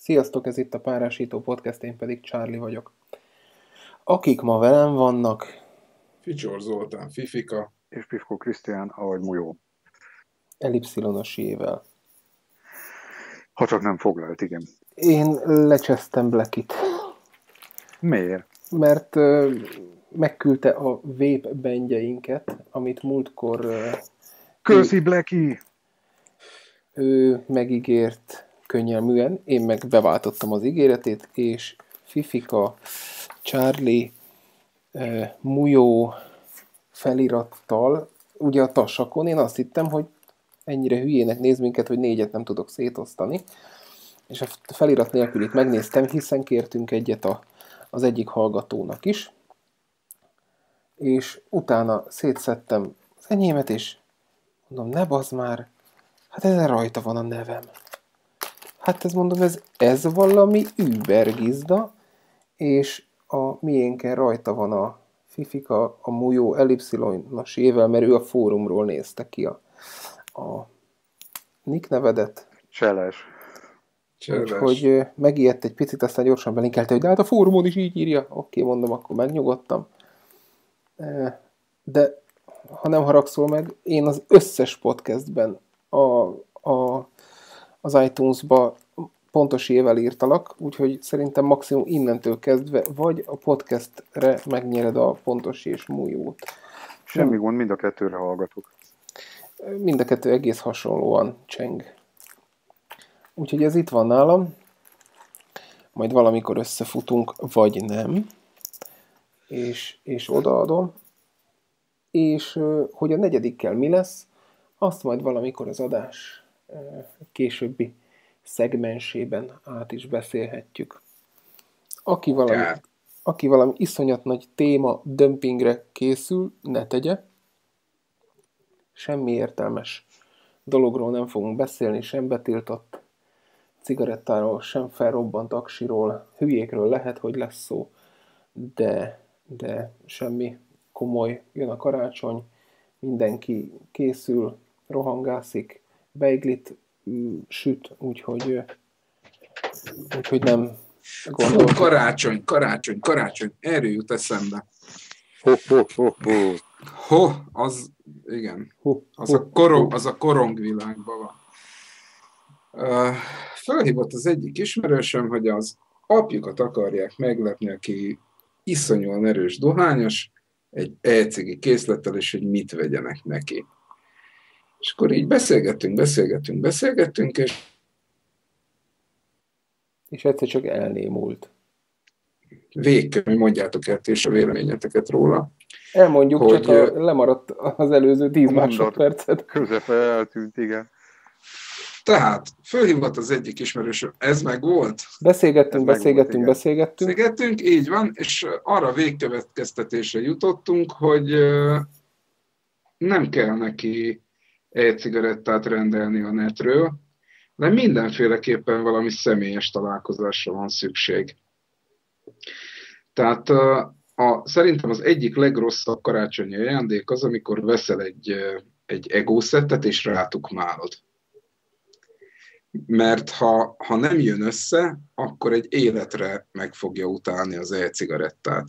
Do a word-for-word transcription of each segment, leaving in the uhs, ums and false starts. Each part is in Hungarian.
Sziasztok, ez itt a Párásító Podcast, én pedig Charlie vagyok. Akik ma velem vannak... Ficsor Zoltán, Fifika. És Pifko Krisztián, ahogy Mujó. Elipszilonos jével. Ha csak nem foglalt, igen. Én lecsesztem Blackit. Miért? Mert uh, megküldte a vape bengyeinket, amit múltkor... Uh, Köszi, Blacky! Ő megígért könnyelműen, én meg beváltottam az ígéretét, és Fifika, Charlie, uh, Mujó felirattal, ugye a tassakon, én azt hittem, hogy ennyire hülyének néz minket, hogy négyet nem tudok szétosztani, és a felirat nélkül itt megnéztem, hiszen kértünk egyet a, az egyik hallgatónak is, és utána szétszedtem az enyémet, és mondom, ne bazd már, hát ezen rajta van a nevem. Hát ez mondom, ez, ez valami übergizda, és a miénken rajta van a Fifika, a Mujó elipszilonos ével, mert ő a fórumról nézte ki a, a nick nevedet. Cseles. Úgyhogy megijedt egy picit, aztán gyorsan belinkelte, hogy de hát a fórumon is így írja. Oké, mondom, akkor megnyugodtam. De ha nem haragszol meg, én az összes podcastben a, a, az iTunes-ba pontos évvel írtalak, úgyhogy szerintem maximum innentől kezdve vagy a podcastre megnyered a pontos és Mujót. Semmi gond, mind a kettőre hallgatok. Mind a kettő egész hasonlóan cseng. Úgyhogy ez itt van nálam. Majd valamikor összefutunk, vagy nem. És, és odaadom. És hogy a negyedikkel mi lesz, azt majd valamikor az adás későbbi szegmensében át is beszélhetjük. Aki valami, aki valami iszonyat nagy téma dömpingre készül, ne tegye. Semmi értelmes dologról nem fogunk beszélni, sem betiltott cigarettáról, sem felrobbant aksiról, hülyékről lehet, hogy lesz szó, de, de semmi komoly. Jön a karácsony, mindenki készül, rohangászik, beiglit süt, úgyhogy, úgyhogy nem gondolom. Fú, karácsony, karácsony, karácsony, erről jut eszembe. Ho, ho, ho, ho. Ho, az, igen, Ho, az, ho, a korong, ho. az a korongvilágban van. Uh, felhívott az egyik ismerősöm, hogy az apjukat akarják meglepni, aki iszonyúan erős dohányos, egy e-cigi készlettel, és hogy mit vegyenek neki. És akkor így beszélgettünk, beszélgettünk, beszélgettünk, és És egyszer csak elnémult. végképp mondjátok el és a véleményeteket róla. Elmondjuk, hogy, csak a, lemaradt az előző tíz másodpercet. Közepe eltűnt, igen. Tehát, fölhívott az egyik ismerősöm, ez meg volt? Beszélgettünk, Ez beszélgettünk, megvolt, beszélgettünk. Beszélgettünk, így van, és arra végkövetkeztetésre jutottunk, hogy nem kell neki e-cigarettát rendelni a netről, de mindenféleképpen valami személyes találkozásra van szükség. Tehát a, a, szerintem az egyik legrosszabb karácsonyi ajándék az, amikor veszel egy, egy egószettet és rátukmálod. Mert ha, ha nem jön össze, akkor egy életre meg fogja utálni az e-cigarettát.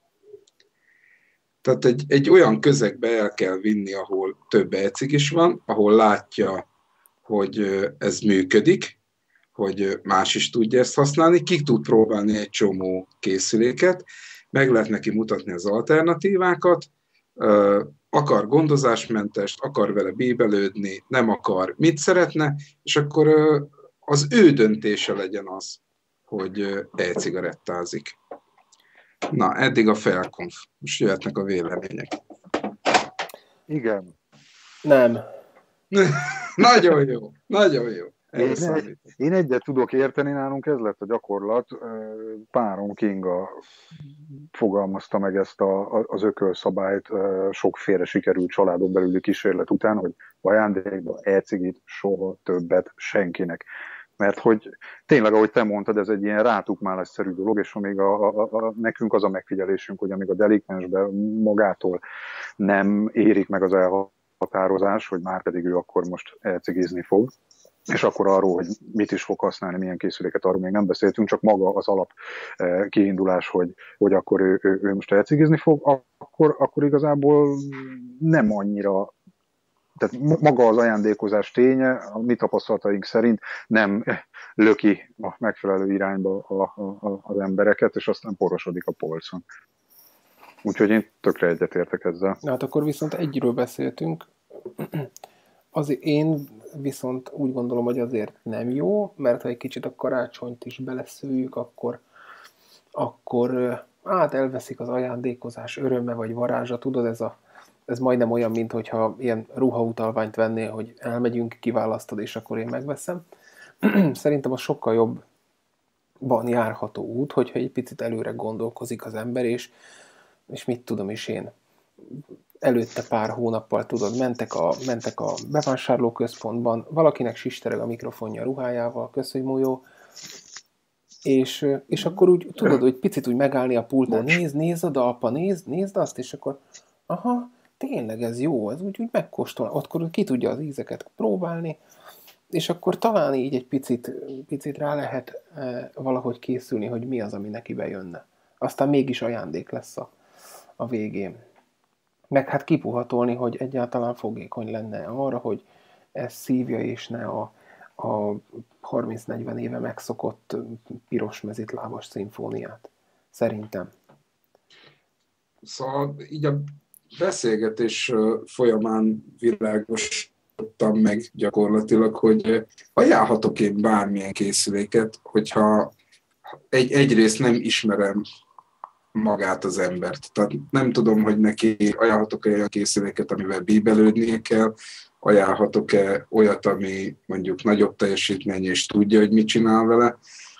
Tehát egy, egy olyan közegbe el kell vinni, ahol több e-cig is van, ahol látja, hogy ez működik, hogy más is tudja ezt használni, ki tud próbálni egy csomó készüléket, meg lehet neki mutatni az alternatívákat, akar gondozásmentest, akar vele bíbelődni, nem akar, mit szeretne, és akkor az ő döntése legyen az, hogy e-cigarettázik. Na, eddig a felkonf. Most jöhetnek a vélemények. Igen. Nem. Nagyon jó, nagyon jó. Én, egy, én egyet tudok érteni, nálunk ez lett a gyakorlat. Párom Kinga fogalmazta meg ezt a, az ökölszabályt sokféle sikerült családon belüli kísérlet után, hogy ajándékba e-cigit soha többet senkinek. Mert hogy tényleg, ahogy te mondtad, ez egy ilyen rátukmálásszerű dolog, és amíg a, a, a, nekünk az a megfigyelésünk, hogy amíg a delikvensbe magától nem érik meg az elhatározás, hogy már pedig ő akkor most e-cigizni fog, és akkor arról, hogy mit is fog használni, milyen készüléket, arról még nem beszéltünk, csak maga az alap kiindulás, hogy, hogy akkor ő, ő, ő most elcigizni fog, akkor, akkor igazából nem annyira, tehát maga az ajándékozás ténye, a mi tapasztalataink szerint nem löki a megfelelő irányba a, a, az embereket, és aztán porosodik a polcon. Úgyhogy én tökre egyetértek ezzel. Na hát akkor viszont egyről beszéltünk. Az én viszont úgy gondolom, hogy azért nem jó, mert ha egy kicsit a karácsonyt is beleszőjük, akkor, akkor hát elveszik az ajándékozás öröme vagy varázsa. Tudod, ez, a, ez majdnem olyan, mint hogyha ilyen ruhautalványt vennél, hogy elmegyünk, kiválasztod, és akkor én megveszem. Szerintem az sokkal jobban járható út, hogyha egy picit előre gondolkozik az ember, és, és mit tudom is én, előtte pár hónappal, tudod, mentek a, mentek a bevásárlóközpontban, valakinek sistereg a mikrofonja a ruhájával, köszönj mújó, és, és akkor úgy, tudod, hogy picit úgy megállni a pultnál, nézd, nézd oda, apa, nézd, nézd azt, és akkor, aha, tényleg ez jó, ez úgy, úgy megkóstol, akkor ki tudja az ízeket próbálni, és akkor talán így egy picit, picit rá lehet e, valahogy készülni, hogy mi az, ami neki bejönne. Aztán mégis ajándék lesz a, a végén. Meg hát kipuhatolni, hogy egyáltalán fogékony lenne arra, hogy ez szívja, és ne a, a harminc-negyven éve megszokott piros mezitlábas szimfóniát. Szerintem. Szóval így a beszélgetés folyamán világosodtam meg gyakorlatilag, hogy ajánlhatok én bármilyen készüléket, hogyha egy, egyrészt nem ismerem magát az embert. Tehát nem tudom, hogy neki ajánlhatok-e olyan készüléket, amivel bíbelődnie kell, ajánlhatok-e olyat, ami mondjuk nagyobb teljesítmény, és tudja, hogy mit csinál vele.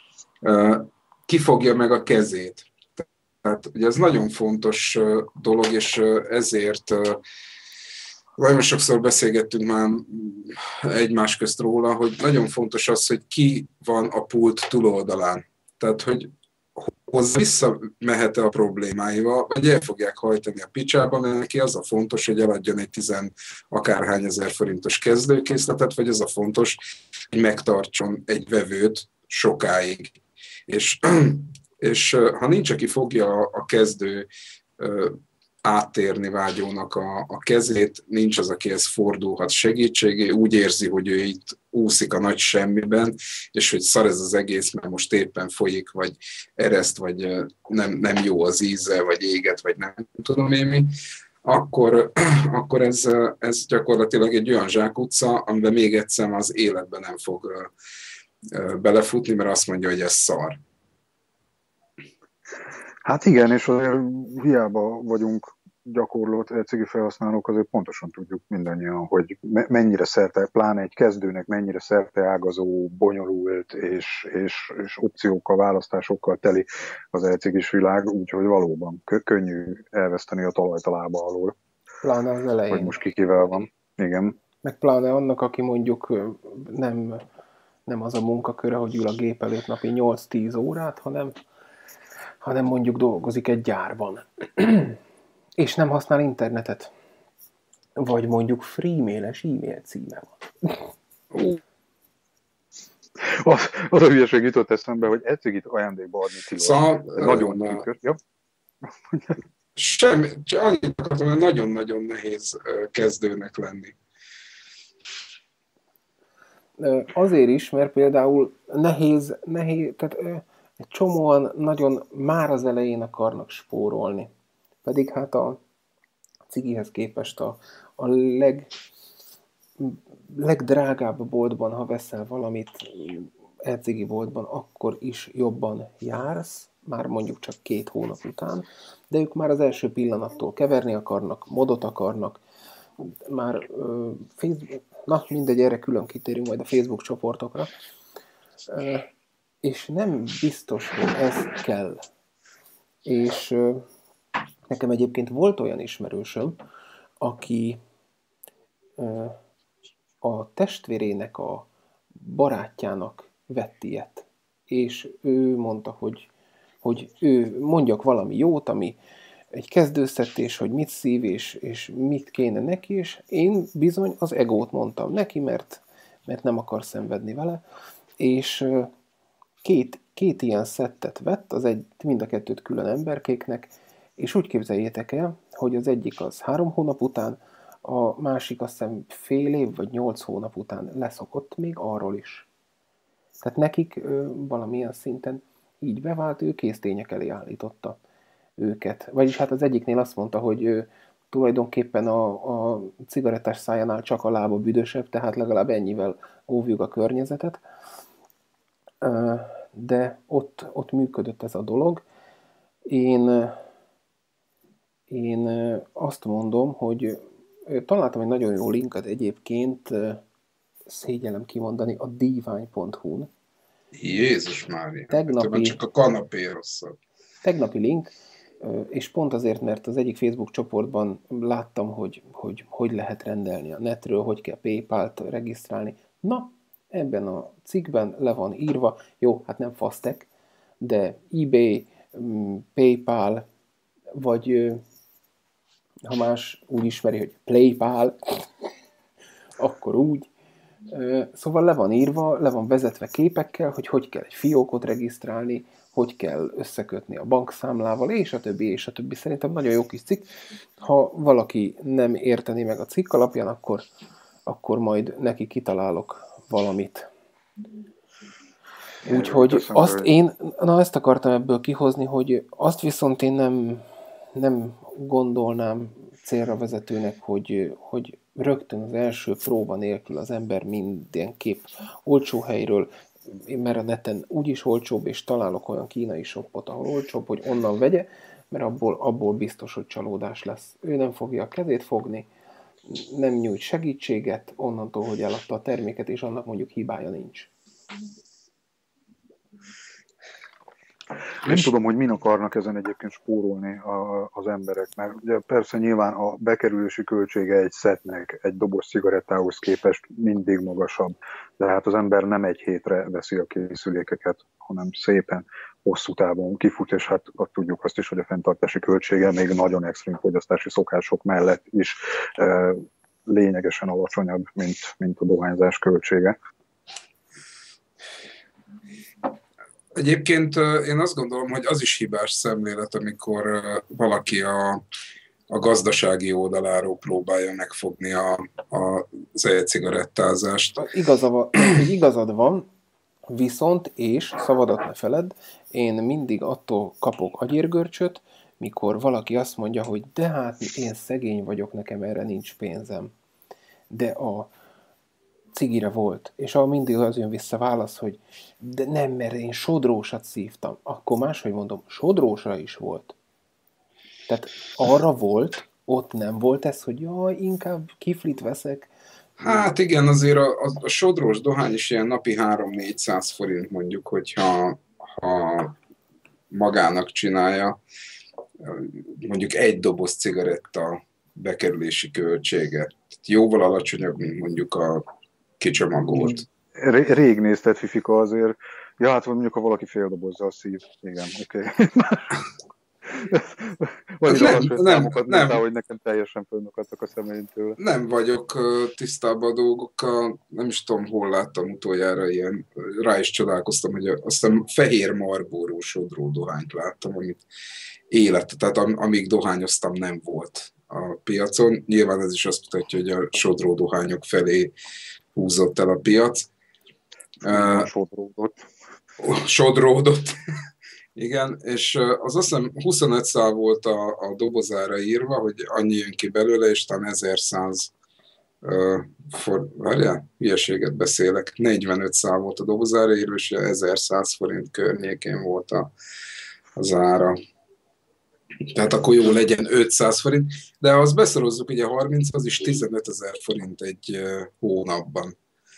Ki fogja meg a kezét. Tehát ugye ez nagyon fontos dolog, és ezért nagyon sokszor beszélgettünk már egymás közt róla, hogy nagyon fontos az, hogy ki van a pult túloldalán. Tehát, hogy hozzá visszamehet-e a problémáival, vagy el fogják hajtani a picsába, mert neki az a fontos, hogy eladjon egy tizen akárhány ezer forintos kezdőkészletet, vagy az a fontos, hogy megtartson egy vevőt sokáig. És, és ha nincs, aki fogja a kezdő áttérni vágyónak a, a kezét, nincs az, akihez fordulhat segítségé, úgy érzi, hogy ő itt úszik a nagy semmiben, és hogy szar ez az egész, mert most éppen folyik, vagy ereszt, vagy nem, nem jó az íze, vagy éget, vagy nem tudom én mi, akkor, akkor ez, ez gyakorlatilag egy olyan zsákutca, amiben még egyszer az életben nem fog belefutni, mert azt mondja, hogy ez szar. Hát igen, és azért hiába vagyunk gyakorlott e-cigi felhasználók, azért pontosan tudjuk mindannyian, hogy mennyire szerte, pláne egy kezdőnek mennyire szerte ágazó, bonyolult és, és, és opciókkal, választásokkal teli az e-cigis világ, úgyhogy valóban könnyű elveszteni a talajt a lába alól. Pláne az elején. Hogy most ki kivel van. Igen. Meg pláne annak, aki mondjuk nem, nem az a munkaköre, hogy ül a gép előtt napi nyolc-tíz órát, hanem hanem mondjuk dolgozik egy gyárban, és nem használ internetet, vagy mondjuk freemailes e-mail címe van. Az, az a hülyeség jutott eszembe, hogy e-cigit ajándékba adni tilos. Szóval, nagyon tűkös. Ja? Semmi, csak annyit akartam, hogy nagyon-nagyon nehéz kezdőnek lenni. Azért is, mert például nehéz, nehéz tehát egy csomóan nagyon már az elején akarnak spórolni. Pedig hát a cigihez képest a, a leg, legdrágább boltban, ha veszel valamit e-cigi boltban, akkor is jobban jársz, már mondjuk csak két hónap után, de ők már az első pillanattól keverni akarnak, modot akarnak, már uh, Facebook, na mindegy, erre külön kitérünk majd a Facebook csoportokra, uh, és nem biztos, hogy ez kell. És uh, nekem egyébként volt olyan ismerősöm, aki uh, a testvérének a barátjának vett ilyet. És ő mondta, hogy, hogy ő mondjak valami jót, ami egy kezdőszettés, hogy mit szív, és, és mit kéne neki, és én bizony az egót mondtam neki, mert mert nem akar szenvedni vele, és két, két ilyen szettet vett, az egy, mind a kettőt külön emberkéknek, és úgy képzeljétek el, hogy az egyik az három hónap után, a másik azt hiszem fél év vagy nyolc hónap után leszokott még arról is. Tehát nekik ö, valamilyen szinten így bevált, ő késztények elé állította őket. Vagyis hát az egyiknél azt mondta, hogy ö, tulajdonképpen a, a cigarettás szájánál csak a lába büdösebb, tehát legalább ennyivel óvjuk a környezetet. Ö, de ott, ott működött ez a dolog. Én, én azt mondom, hogy találtam egy nagyon jó linket egyébként, szégyellem kimondani, a divány pont hu-n. Jézus Mária, tegnapi, csak a kanapé rosszabb. Tegnapi link, és pont azért, mert az egyik Facebook csoportban láttam, hogy hogy, hogy lehet rendelni a netről, hogy kell PayPal-t regisztrálni. Na, ebben a cikkben le van írva, jó, hát nem Fastech, de eBay, PayPal, vagy ha más úgy ismeri, hogy PlayPal, akkor úgy. Szóval le van írva, le van vezetve képekkel, hogy hogy kell egy fiókot regisztrálni, hogy kell összekötni a bankszámlával, és a többi, és a többi. Szerintem nagyon jó kis cikk. Ha valaki nem érteni meg a cikk alapján, akkor, akkor majd neki kitalálok valamit. Úgyhogy azt én, na ezt akartam ebből kihozni, hogy azt viszont én nem, nem gondolnám célra vezetőnek, hogy, hogy rögtön az első próba nélkül az ember mindenképp olcsó helyről, mert a neten úgyis olcsóbb, és találok olyan kínai shopot, ahol olcsóbb, hogy onnan vegye, mert abból, abból biztos, hogy csalódás lesz. Ő nem fogja a kezét fogni, nem nyújt segítséget onnantól, hogy eladta a terméket, és annak mondjuk hibája nincs. Nem tudom, hogy min akarnak ezen egyébként spórolni a, az emberek, mert ugye persze nyilván a bekerülési költsége egy szettnek, egy doboz cigarettához képest mindig magasabb, de hát az ember nem egy hétre veszi a készülékeket, hanem szépen hosszú távon kifut, és hát tudjuk azt is, hogy a fenntartási költsége még nagyon extrém fogyasztási szokások mellett is e, lényegesen alacsonyabb, mint, mint a dohányzás költsége. Egyébként én azt gondolom, hogy az is hibás szemlélet, amikor valaki a, a gazdasági oldaláról próbálja megfogni a, a, az e-cigarettázást. Igazad, igazad van, viszont, és szavadat ne feledd, én mindig attól kapok agyérgörcsöt, mikor valaki azt mondja, hogy de hát én szegény vagyok, nekem erre nincs pénzem. De a cigire volt, és ahol mindig az jön vissza válasz, hogy de nem, mert én sodrósat szívtam. Akkor máshogy mondom, sodrósra is volt. Tehát arra volt, ott nem volt ez, hogy jaj, inkább kiflit veszek. Hát igen, azért a, a, a sodrós dohány is ilyen napi három-négyszáz forint mondjuk, hogyha ha magának csinálja, mondjuk egy doboz cigaretta bekerülési költsége. Jóval alacsonyabb, mint mondjuk a kicsomagolt. Rég nézted, Fifika, azért. Ja, hát mondjuk, ha valaki fél dobozza a szív. Igen, oké. Okay. Vagy nem, nem, számokat nem. mondtál, hogy nekem teljesen fönnakadtak a szemeimtől. Nem vagyok tisztában a dolgokkal, nem is tudom, hol láttam utoljára ilyen, rá is csodálkoztam, hogy azt hiszem fehér Marlboro sodró dohányt láttam, amit élet, tehát am, amíg dohányoztam, nem volt a piacon. Nyilván ez is azt mutatja, hogy a sodró dohányok felé húzott el a piac. Uh, sodródott. Sodródott. Igen, és az azt hiszem huszonöt szál volt a, a dobozára írva, hogy annyi jön ki belőle, és talán ezerszáz uh, for, várjál, hülyeséget beszélek, negyvenöt szál volt a dobozára írva, és ezerszáz forint környékén volt a, az ára. Tehát akkor jó legyen ötszáz forint, de ha azt beszorozzuk, ugye harminc, az is tizenötezer forint egy uh, hónapban.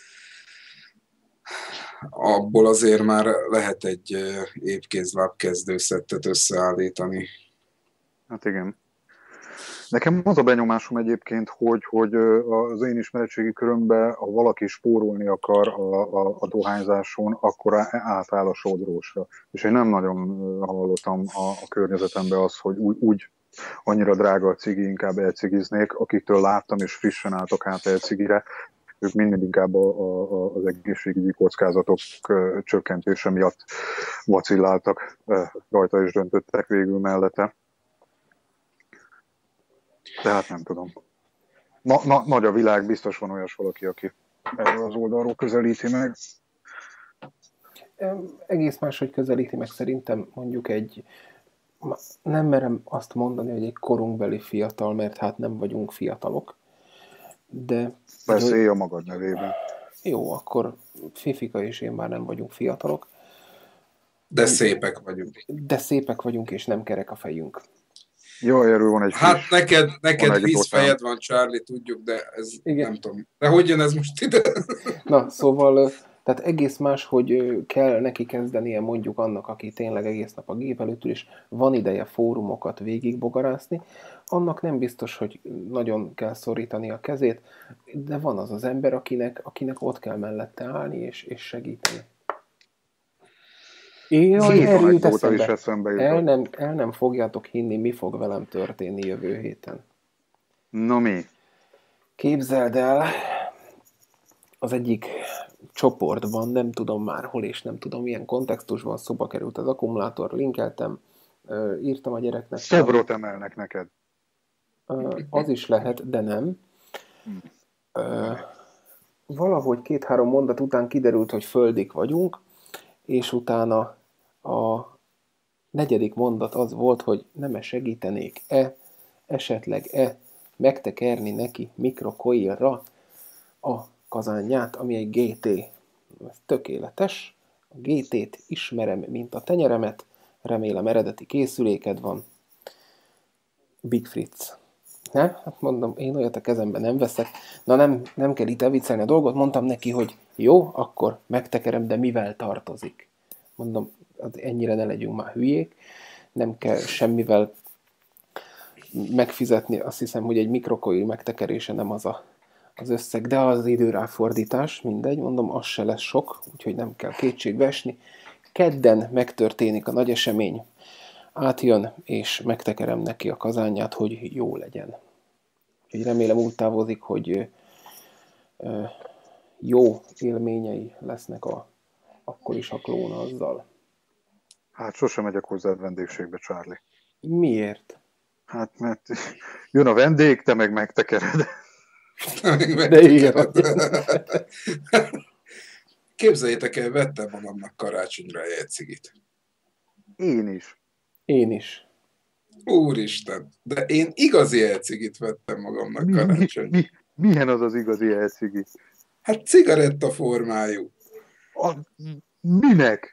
Abból azért már lehet egy épkézláb kezdőszettet összeállítani. Hát igen. Nekem az a benyomásom egyébként, hogy, hogy az én ismeretségi körömben, ha valaki spórolni akar a, a, a dohányzáson, akkor átáll a sodrósra. És én nem nagyon hallottam a, a környezetemben azt, hogy úgy, úgy annyira drága a cigi, inkább elcigiznék, akiktől láttam és frissen álltak át elcigire, ők mind inkább a, a, az egészségügyi kockázatok csökkentése miatt vacilláltak rajta, és döntöttek végül mellette. Tehát nem tudom. Na, na, nagy a világ, biztos van olyas valaki, aki erről az oldalról közelíti meg. Egész máshogy közelíti meg szerintem mondjuk egy, nem merem azt mondani, hogy egy korunkbeli fiatal, mert hát nem vagyunk fiatalok, de... Beszélj a magad nevében. Jó, akkor Fifika és én már nem vagyunk fiatalok. De szépek vagyunk. De szépek vagyunk, és nem kerek a fejünk. Jó, erről van egy Hát kis, neked, neked víz otthon. fejed van, Charlie, tudjuk, de ez Igen. nem tudom. De hogy jön ez most ide? Na, szóval, tehát egész más, hogy kell neki kezdenie mondjuk annak, aki tényleg egész nap a gép előtt ül, és van ideje fórumokat végigbogarászni, annak nem biztos, hogy nagyon kell szorítani a kezét, de van az az ember, akinek, akinek ott kell mellette állni, és, és segíteni. Jaj, erről jut eszembe. eszembe El nem, el nem fogjátok hinni, mi fog velem történni jövő héten. No mi? Képzeld el, az egyik csoportban, nem tudom már hol, és nem tudom milyen kontextusban szóba került az akkumulátor, linkeltem, írtam a gyereknek. Szobrot emelnek neked. Az is lehet, de nem. Valahogy két-három mondat után kiderült, hogy földik vagyunk, és utána a negyedik mondat az volt, hogy nem-e segítenék-e, esetleg-e megtekerni neki mikrocoilra a kazánját, ami egy gé té. Ez tökéletes. A gé tét ismerem, mint a tenyeremet. Remélem eredeti készüléked van. Big Fritz. Nem? Hát mondom, én olyat a kezembe nem veszek. Na nem, nem kell itt elviccelni a dolgot. Mondtam neki, hogy jó, akkor megtekerem, de mivel tartozik? Mondom, ennyire ne legyünk már hülyék. Nem kell semmivel megfizetni. Azt hiszem, hogy egy mikrocoil megtekerése nem az a, az összeg, de az időráfordítás, mindegy, mondom, az se lesz sok, úgyhogy nem kell kétségbe esni. Kedden megtörténik a nagy esemény. Átjön, és megtekerem neki a kazánját, hogy jó legyen. Úgyhogy remélem úgy távozik, hogy ö, jó élményei lesznek a, akkor is a klón azzal. Hát sosem megyek hozzád vendégségbe, Charlie. Miért? Hát mert jön a vendég, te meg megtekered. De igen. Képzeljétek el, vettem magamnak karácsonyra egy cigit. Én is. Én is. Úristen, de én igazi elcigit vettem magamnak Mi, mi, karácsonyra. mi, milyen az az igazi elcigi? Hát cigaretta formájú. A, minek?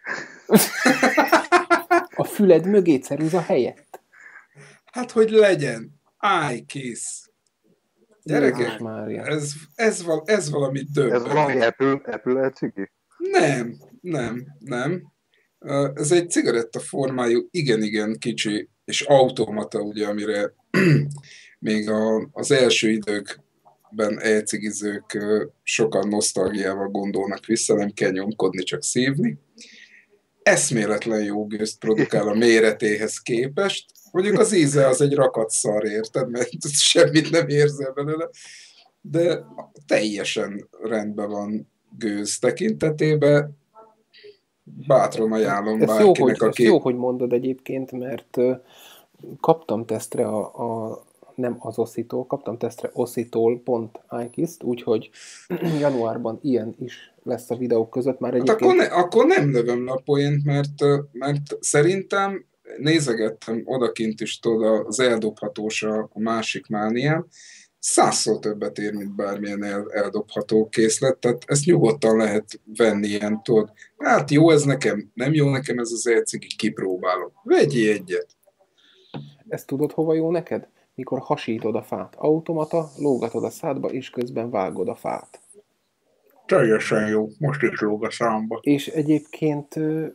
A füled mögé ceruza helyett. Hát, hogy legyen. Állj, kész. Gyerekek, Mária. ez, ez, val, ez valami Ez döbbenet. valami Apple, Apple elcigi? Nem, nem, nem. Ez egy cigaretta formájú, igen-igen kicsi, és automata, ugye, amire még a, az első időkben elcigizők sokan nosztalgiával gondolnak vissza, nem kell nyomkodni, csak szívni. Eszméletlen jó gőzt produkál a méretéhez képest. Mondjuk az íze az egy rakat szar, érted, mert semmit nem érzel belőle, de teljesen rendben van gőz tekintetében. Bátran ajánlom Ez bárkinek, jó, hogy, aki... ez jó, hogy mondod egyébként, mert uh, kaptam tesztre a, a nem az oszitól, kaptam tesztre oszitól pont iKiss-t, úgyhogy januárban ilyen is lesz a videók között. Már Hát egyébként... akkor, ne, akkor nem lövöm le a poént, mert, mert szerintem nézegettem odakint is, tudod, az eldobhatós a, a másik mániám, százszor többet ér, mint bármilyen el, eldobható készlet, tehát ezt nyugodtan lehet venni ilyen, tudod, hát jó ez nekem, nem jó nekem ez az elcigi, kipróbálom. Vegyél egyet. Ezt tudod, hova jó neked? Mikor hasítod a fát. Automata, lógatod a szádba, és közben vágod a fát. Teljesen jó, most is lóg a számba. És egyébként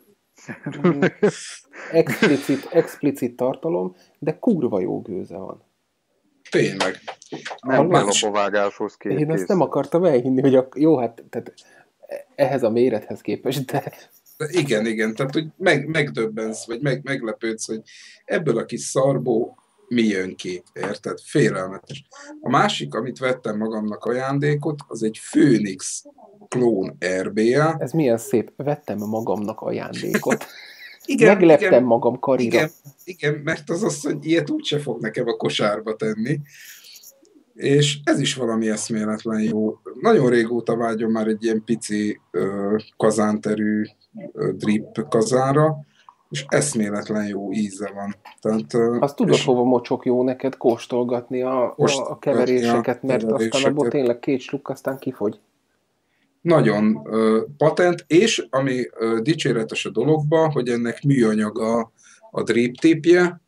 explicit, explicit tartalom, de kurva jó gőze van. Tényleg. Nem kell a vágáshoz két Én kész. ezt nem akartam elhinni, hogy a, jó, hát tehát ehhez a mérethez képest, de... de igen, igen, tehát hogy meg, megdöbbensz, vagy meg, meglepődsz, hogy ebből a kis szarból mi jön ki, érted? Félelmetes. A másik, amit vettem magamnak ajándékot, az egy Phoenix klón er bé el. Ez milyen szép. Vettem magamnak ajándékot. Igen, Megleptem igen, magam karira. igen, igen, mert az asszony ilyet úgyse fog nekem a kosárba tenni. És ez is valami eszméletlen jó. Nagyon régóta vágyom már egy ilyen pici ö, kazánterű ö, drip kazánra, és eszméletlen jó íze van. Tehát, ö, Azt tudod, és hova mocsok jó neked kóstolgatni a, a, a kóstolgatni keveréseket, a mert aztán keveréseket. abból tényleg két sluk, aztán kifogy. Nagyon ö, patent, és ami ö, dicséretes a dologban, hogy ennek műanyag a, a drip tipje,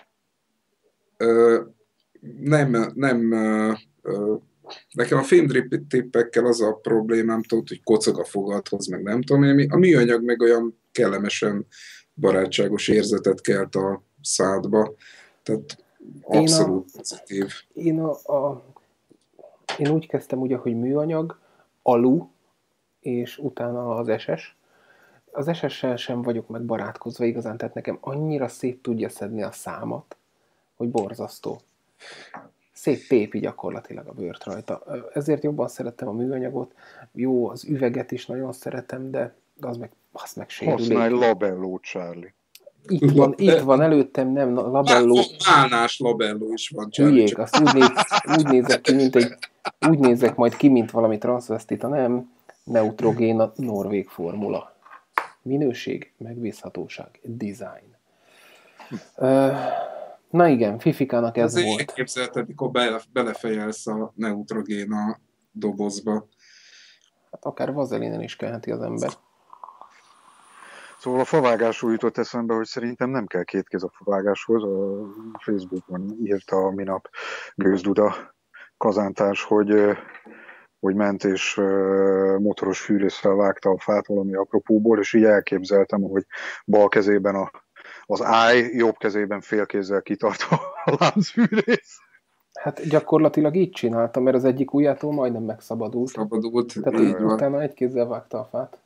ö, nem, nem ö, ö, nekem a fémdrip tippekkel az a problémám, tudod, hogy kocog a fogadhoz, meg nem tudom én mi. A műanyag meg olyan kellemesen barátságos érzetet kelt a szádba. Tehát abszolút Én a, pozitív. Én, a, a, én úgy kezdtem ugye, hogy műanyag, alu, és utána az es es. Az es es-sel sem vagyok meg barátkozva igazán, tehát nekem annyira szét tudja szedni a számat, hogy borzasztó. Széttépi gyakorlatilag a bőrt rajta. Ezért jobban szerettem a műanyagot. Jó, az üveget is nagyon szeretem, de az meg, az meg Használj sérülékeny. labellót, Charlie. Itt van, itt van előttem, nem, labelló. Málnás labelló is van. Hülyék, azt úgy, néz, úgy nézek ki, mint egy, úgy nézek majd ki, mint valami transvestita, nem, neutrogén a norvég formula. Minőség, megbízhatóság, design. Uh, na igen, Fifikának ez Azért volt. elképzelted, mikor bele, belefejelsz a neutrogéna dobozba. Hát akár vazelinen is kelheti az ember. Szóval a favágásról jutott eszembe, hogy szerintem nem kell két kéz a favágáshoz. A Facebookon írta minap Gőzduda kazántárs, hogy, hogy ment és motoros fűrészsel vágta a fát valami apropóból, és így elképzeltem, hogy bal kezében a, az áj, jobb kezében félkézzel kitartva a láncfűrész. Hát gyakorlatilag így csináltam, mert az egyik ujjától majdnem megszabadult. Szabadult, Tehát így van. utána egy kézzel vágta a fát.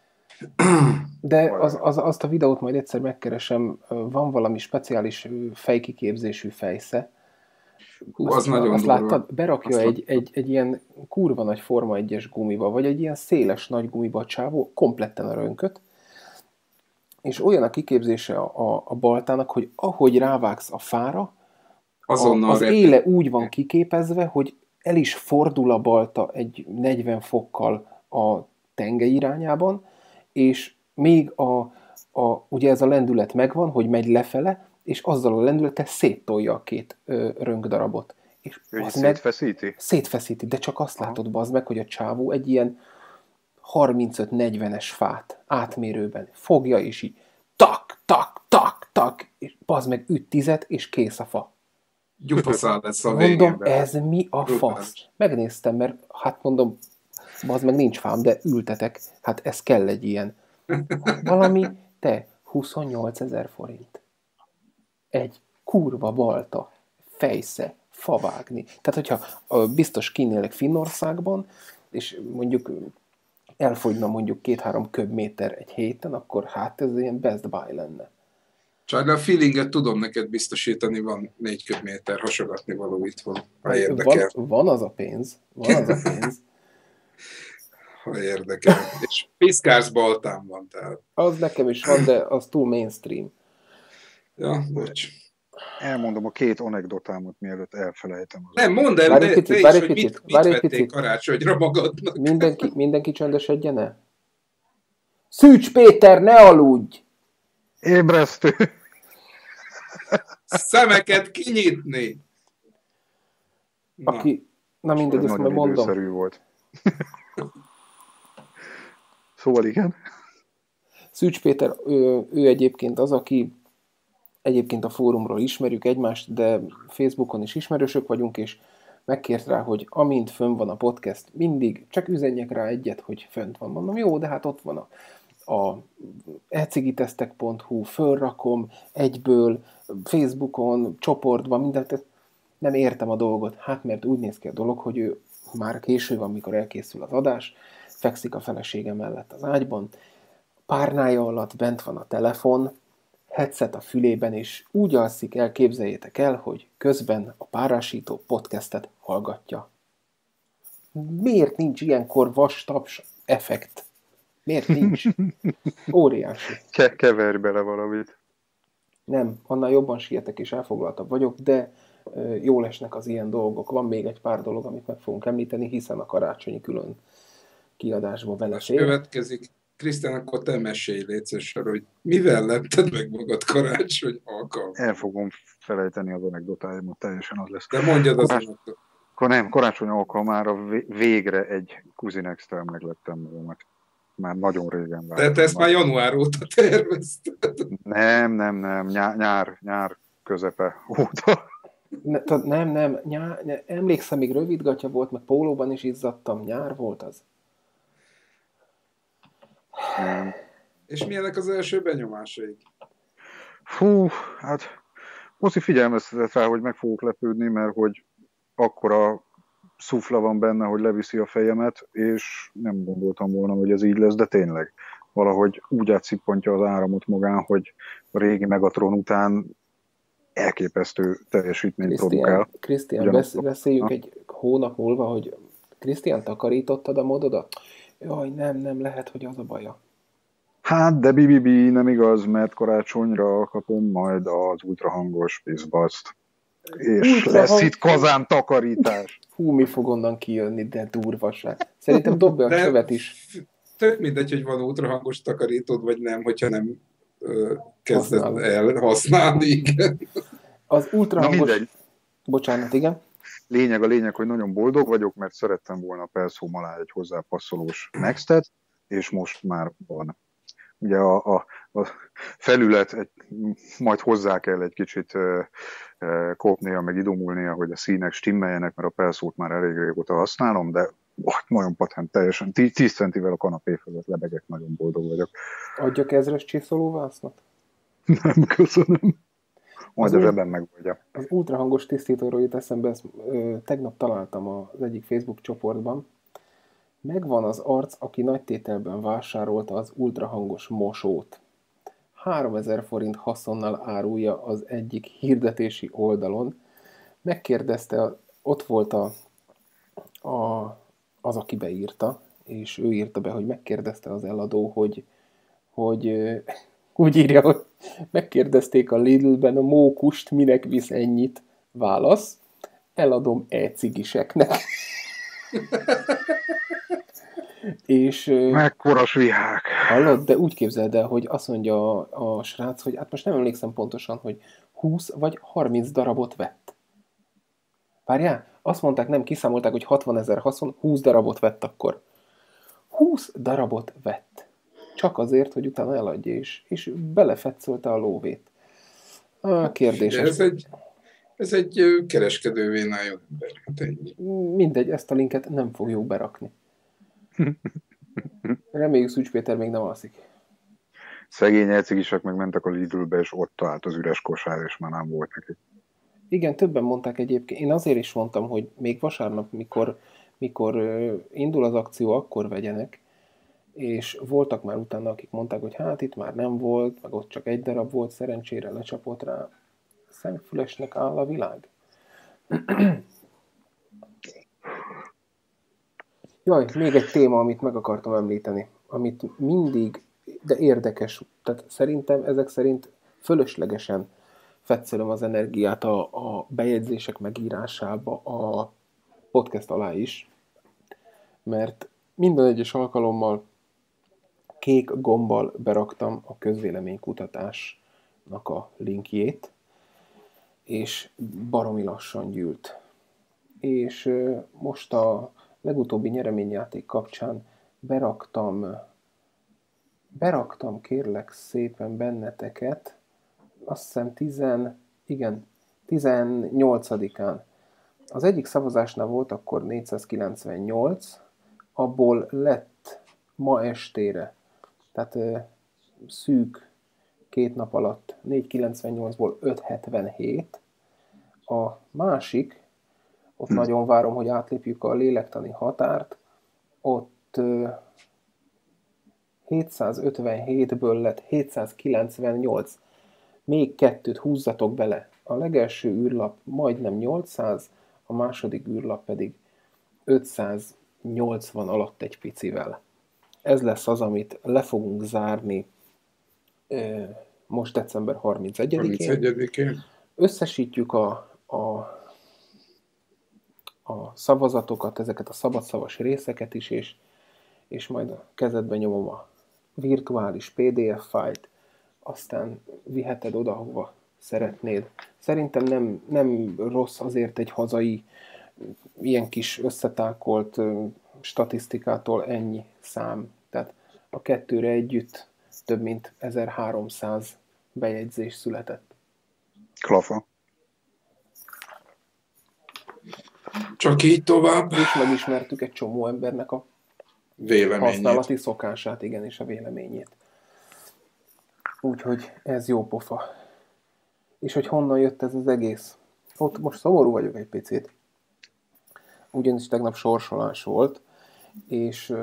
De az, az, azt a videót majd egyszer megkeresem, van valami speciális fejkiképzésű fejsze. Hú, Azt, az nagyon azt durva. láttad? Berakja Azt egy, egy, egy ilyen kurva nagy Forma egyes gumiba, vagy egy ilyen széles nagy gumiba a csávó, kompletten a rönköt, és olyan a kiképzése a, a, a baltának, hogy ahogy rávágsz a fára, Azonnal a, az repül. éle úgy van kiképezve, hogy el is fordul a balta egy negyven fokkal a tengely irányában, és még a, a, ugye ez a lendület megvan, hogy megy lefele, és azzal a lendülettel széttolja a két ö, rönkdarabot. És Hogy az meg szétfeszíti? szétfeszíti, de csak azt Aha. látod, bazd meg, hogy a csávó egy ilyen harmincöt-negyvenes fát átmérőben fogja, és így tak, tak, tak, tak, és bazd meg üt tizet, és kész a fa. Gyufaszál lesz a Mondom, végében. ez mi a fasz? Megnéztem, mert hát mondom, bazd meg nincs fám, de ültetek, hát ez kell egy ilyen. Valami, te, huszonnyolcezer forint. Egy kurva balta, fejsze, favágni. Tehát, hogyha ö, biztos kinélek Finnországban, és mondjuk elfogyna mondjuk két-három köbméter egy héten, akkor hát ez ilyen Best Buy lenne. Csak a feelinget tudom neked biztosítani, van négy köbméter hasogatni való itthon, ha érdekel. Van, van az a pénz, van az a pénz. Ha érdekel. És piszkársz baltán van, tehát. Az nekem is van, de az túl mainstream. Ja, bocs. Elmondom a két anekdotámat, mielőtt elfelejtem. Az Nem, mondd el, Várj de egy te picit, is, várj egy hogy picit, mit, mit várj egy vették picit. karácsonyra magadnak. Mindenki, mindenki csöndesedjen el. Szűcs Péter, ne aludj! Ébresztő! Szemeket kinyitni! Na, Aki, na mindegy, Ez ezt majd nagyon mondom. időszerű volt. Szóval igen. Szűcs Péter, ő, ő egyébként az, aki egyébként a fórumról ismerjük egymást, de Facebookon is ismerősök vagyunk, és megkért rá, hogy amint fönn van a podcast, mindig csak üzenjek rá egyet, hogy fönt van. Mondom, jó, de hát ott van a, a ecigitesztek pont hu, fölrakom egyből, Facebookon, csoportban, mindent. Nem értem a dolgot. Hát mert úgy néz ki a dolog, hogy ő már késő van, mikor elkészül az adás, fekszik a felesége mellett az ágyban, párnája alatt bent van a telefon, headset a fülében, és úgy alszik el, képzeljétek el, hogy közben a Párásító podcastet hallgatja. Miért nincs ilyenkor vastaps effekt? Miért nincs? Óriási. Ke- keverj bele valamit. Nem, annál jobban sietek és elfoglaltabb vagyok, de ö, jól esnek az ilyen dolgok. Van még egy pár dolog, amit meg fogunk említeni, hiszen a karácsonyi külön kiadásba belefér. Következik. Krisztián, akkor te mesélj létszesen, hogy mivel letted meg magad karácsony alkalmat. El fogom felejteni az anekdotáimat, teljesen az lesz. De mondjad az Karács... anekdotát. Akkor nem, karácsony alkalmára végre egy kuzinextel meglettem magamat. Már nagyon régen vártam. De te ezt már január óta tervezted. Nem, nem, nem, nyár, nyár, nyár közepe óta. Ne, tehát nem, nem, nyár, ne, emlékszem, még rövidgatya volt, meg pólóban is izzadtam, nyár volt az. Nem. És milyenek az első benyomásaik? Fú, hát Oszi figyelmeztetett rá, hogy meg fogok lepődni, mert hogy akkora szufla van benne, hogy leviszi a fejemet, és nem gondoltam volna, hogy ez így lesz, de tényleg valahogy úgy átszippantja az áramot magán, hogy a régi Megatron után elképesztő teljesítményt produkál. Krisztián, besz, beszéljük egy hónap múlva, hogy Krisztián, takarítottad a mododat? Jaj, nem, nem lehet, hogy az a baja. Hát, de bi bi bi nem igaz, mert karácsonyra kapom majd az ultrahangos Pizbaszt. És Ultra lesz hang... itt kazán takarítás. Hú, mi fog onnan kijönni, de durvaság. Szerintem dobd be a De követ is. Tök mindegy, hogy van ultrahangos takarítód, vagy nem, hogyha nem ö, kezded Használod. el használni. Igen. Az ultrahangos... Na, Bocsánat, igen. Lényeg a lényeg, hogy nagyon boldog vagyok, mert szerettem volna Pelszóm alá egy hozzápasszolós Nextet, és most már van. Ugye a, a, a felület, egy, majd hozzá kell egy kicsit e, e, kopnia, meg idomulnia, hogy a színek stimmeljenek, mert a Pelszót már elég régóta használom, de oh, nagyon patent, teljesen tíz centivel a kanapé fölött lebegek, nagyon boldog vagyok. Adjak ezres csiszolóvásznat? Nem, köszönöm. Majd Az a zsebben megoldja. Az ultrahangos tisztítóról jut eszembe, ezt ö, tegnap találtam az egyik Facebook csoportban. Megvan az arc, aki nagy tételben vásárolta az ultrahangos mosót. háromezer forint haszonnal árulja az egyik hirdetési oldalon. Megkérdezte, ott volt a, a, az, aki beírta, és ő írta be, hogy megkérdezte az eladó, hogy, hogy úgy írja, hogy megkérdezték a Lidlben a mókust, minek visz ennyit. Válasz, eladom e-cigiseknek. És, mekkora svihák. Hallod, de úgy képzeld el, hogy azt mondja a, a srác, hogy hát most nem emlékszem pontosan, hogy húsz vagy harminc darabot vett. Várjál, azt mondták, nem, kiszámolták, hogy hatvanezer haszon, húsz darabot vett akkor. húsz darabot vett. Csak azért, hogy utána eladja, és, és belefetszelte a lóvét. A kérdés. Ez egy, ez egy kereskedővé álljon ember. Hát ennyi. Mindegy, ezt a linket nem fogjuk berakni. Reméljük Szűcs Péter még nem alszik. Szegény elcigisek meg mentek a Lidlbe, és ott állt az üres kosár, és már nem volt neki. Igen, többen mondták egyébként. Én azért is mondtam, hogy még vasárnap, mikor, mikor indul az akció, akkor vegyenek. És voltak már utána, akik mondták, hogy hát itt már nem volt, meg ott csak egy darab volt, szerencsére lecsapott rá. Szemfülesnek áll a világ. Jaj, még egy téma, amit meg akartam említeni, amit mindig, de érdekes, tehát szerintem ezek szerint fölöslegesen fetszelöm az energiát a, a bejegyzések megírásába a podcast alá is, mert minden egyes alkalommal kék gombbal beraktam a közvéleménykutatásnak a linkjét, és baromi lassan gyűlt. És most a legutóbbi nyereményjáték kapcsán beraktam, beraktam kérlek szépen benneteket, azt hiszem tizen, igen, tizennyolcadikán. Az egyik szavazásnál volt akkor négyszázkilencvennyolc, abból lett ma estére, tehát ö, szűk két nap alatt négyszázkilencvennyolcból ötszázhetvenhét. A másik, ott hm. nagyon várom, hogy átlépjük a lélektani határt, ott ö, hétszázötvenhétből lett hétszázkilencvennyolc. még kettőt húzzatok bele. A legelső űrlap majdnem nyolcszáz, a második űrlap pedig ötszáznyolcvan alatt egy picivel. Ez lesz az, amit le fogunk zárni most december harmincegyedikén. harmincegyedikén. Összesítjük a, a, a szavazatokat, ezeket a szabadszavas részeket is, és, és majd a kezedbe nyomom a virtuális pé dé ef fájlt, aztán viheted oda, hova szeretnéd. Szerintem nem, nem rossz azért egy hazai, ilyen kis összetákolt statisztikától ennyi szám. Tehát a kettőre együtt több mint ezerháromszáz bejegyzés született. Klafa. Csak így tovább. És megismertük egy csomó embernek a Véleményét. használati szokását, igen, és a véleményét. Úgyhogy ez jó pofa. És hogy honnan jött ez az egész? Ott most szomorú vagyok egy picit. Ugyanis tegnap sorsolás volt, és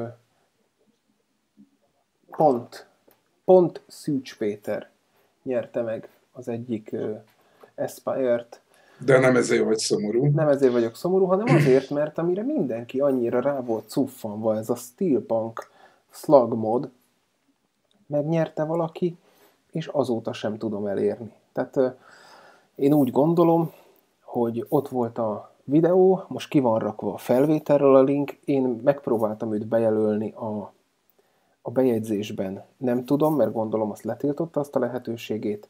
pont, pont Szűcs Péter nyerte meg az egyik Aspire-t. De nem ezért vagy szomorú. Nem ezért vagyok szomorú, hanem azért, mert amire mindenki annyira rá volt cuffanva, ez a Steelpunk Slug mod, megnyerte valaki, és azóta sem tudom elérni. Tehát én úgy gondolom, hogy ott volt a videó, most ki van rakva a felvételről a link, én megpróbáltam őt bejelölni a, a bejegyzésben. Nem tudom, mert gondolom azt letiltotta azt a lehetőségét,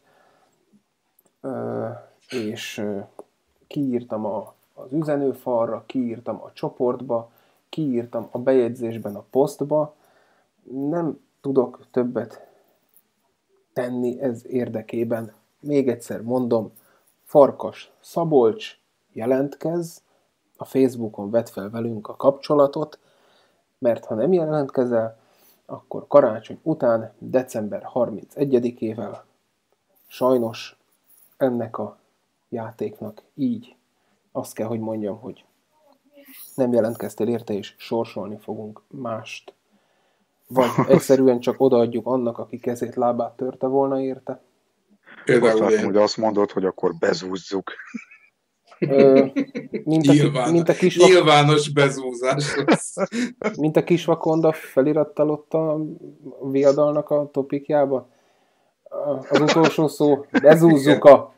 és kiírtam a, az üzenőfalra, kiírtam a csoportba, kiírtam a bejegyzésben a posztba. Nem tudok többet tenni ez érdekében. Még egyszer mondom, Farkas Szabolcs, jelentkezz, a Facebookon vedd fel velünk a kapcsolatot, mert ha nem jelentkezel, akkor karácsony után, december harmincegyedikével sajnos ennek a játéknak így azt kell, hogy mondjam, hogy nem jelentkeztél érte, és sorsolni fogunk mást. Vagy egyszerűen csak odaadjuk annak, aki kezét, lábát törte volna érte. Azt látom, hogy azt mondod, hogy akkor bezúzzuk. Ö, mint, a, Nyilván, mint a kisvak, nyilvános bezúzás lesz. mint a kisvakonda felirattal ott a viadalnak a topikjába. Az utolsó szó, bezúzzuk a...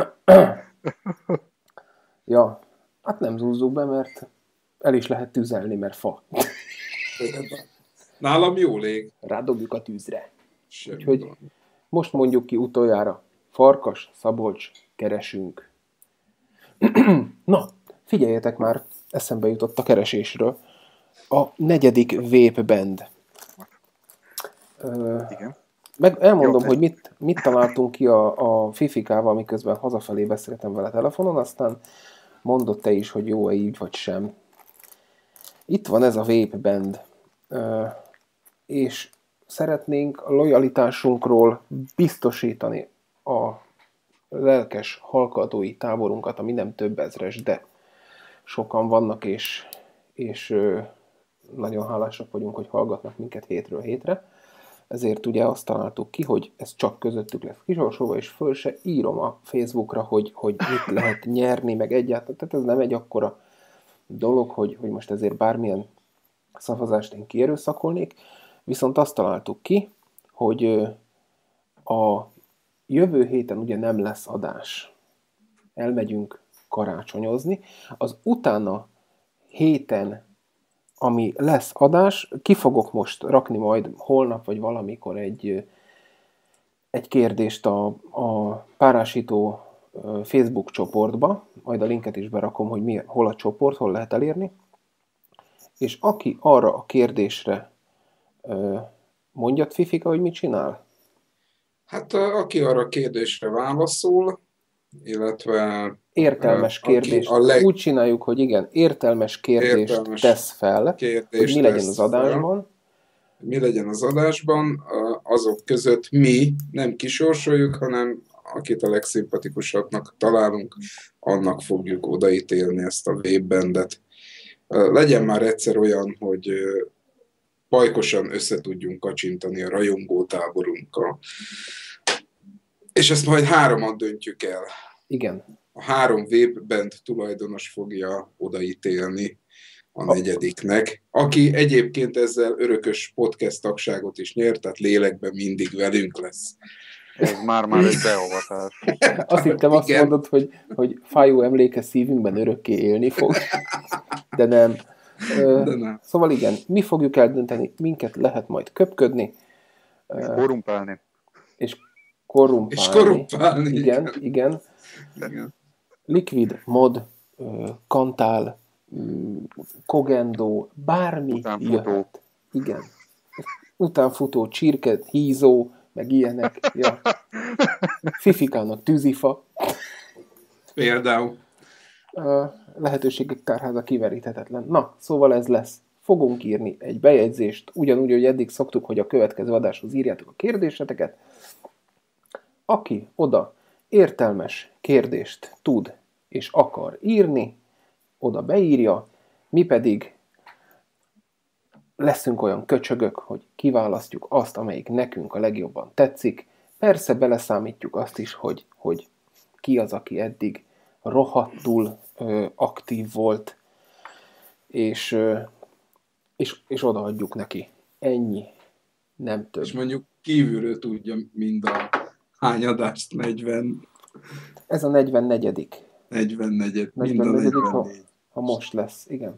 Ja, hát nem zúzzuk be, mert el is lehet tüzelni, mert fa. Nálam jól ég. Rádobjuk a tűzre. Semmi Úgyhogy gond. most mondjuk ki utoljára. Farkas, Szabolcs, keresünk. Na, figyeljetek már, eszembe jutott a keresésről. A negyedik Vape Band. Ö, Igen. meg elmondom, Jó, hogy mit, mit találtunk ki a, a Fifikával, miközben hazafelé beszéltem vele telefonon, aztán mondott te is, hogy jó-e így vagy sem. Itt van ez a Vape Band, Ö, és szeretnénk a lojalitásunkról biztosítani a lelkes hallgatói táborunkat, ami nem több ezres, de sokan vannak, és, és ö, nagyon hálásak vagyunk, hogy hallgatnak minket hétről hétre. Ezért ugye azt találtuk ki, hogy ez csak közöttük lesz kisorsolva, és föl se írom a Facebookra, hogy, hogy mit lehet nyerni, meg egyáltalán. Tehát ez nem egy akkora dolog, hogy, hogy most ezért bármilyen szavazást én kierőszakolnék. Viszont azt találtuk ki, hogy a jövő héten ugye nem lesz adás. Elmegyünk karácsonyozni. Az utána héten, ami lesz adás, ki fogok most rakni majd holnap vagy valamikor egy, egy kérdést a, a párásító Facebook csoportba, majd a linket is berakom, hogy mi, hol a csoport, hol lehet elérni. És aki arra a kérdésre mondjad, Fifika, hogy mit csinál? Hát aki arra a kérdésre válaszol, illetve... Értelmes kérdést. Leg... Úgy csináljuk, hogy igen, értelmes kérdést értelmes tesz fel, kérdést hogy mi legyen az adásban. Fel. Mi legyen az adásban, azok között mi nem kisorsoljuk, hanem akit a legszimpatikusabbnak találunk, annak fogjuk odaítélni ezt a Vape Bandet. Legyen már egyszer olyan, hogy pajkosan össze tudjunk kacsintani a rajongótáborunkkal. És ezt majd hároman döntjük el. Igen. A három webband tulajdonos fogja odaítélni a negyediknek, aki egyébként ezzel örökös podcast tagságot is nyert, tehát lélekben mindig velünk lesz. Ez már-már egy beavatás. Azt hittem, azt mondod, hogy, hogy fájó emléke szívünkben örökké élni fog. De nem. De nem. Szóval igen, mi fogjuk eldönteni, minket lehet majd köpködni. És korrumpálni. És korrumpálni. És korrumpálni. Igen, igen. igen. Liquid, mod, kantál, kogendo, bármi Utánfutó. jöhet. Igen. Utánfutó, csirke, hízó, meg ilyenek. Ja. Fifikának tűzifa. Például. A lehetőségek tárháza kiveríthetetlen. Na, szóval ez lesz. Fogunk írni egy bejegyzést, ugyanúgy, hogy eddig szoktuk, hogy a következő adáshoz írjátok a kérdéseteket. Aki oda értelmes kérdést tud és akar írni, oda beírja, mi pedig leszünk olyan köcsögök, hogy kiválasztjuk azt, amelyik nekünk a legjobban tetszik. Persze beleszámítjuk azt is, hogy, hogy ki az, aki eddig rohadtul ö, aktív volt, és, ö, és, és odaadjuk neki. Ennyi, nem több. És mondjuk kívülről tudja mind a hányadást, negyven. Ez a negyvennegyedik. negyvennegyedik. Mind a negyvennegyedik, ha, negyvennégy. ha most lesz, igen.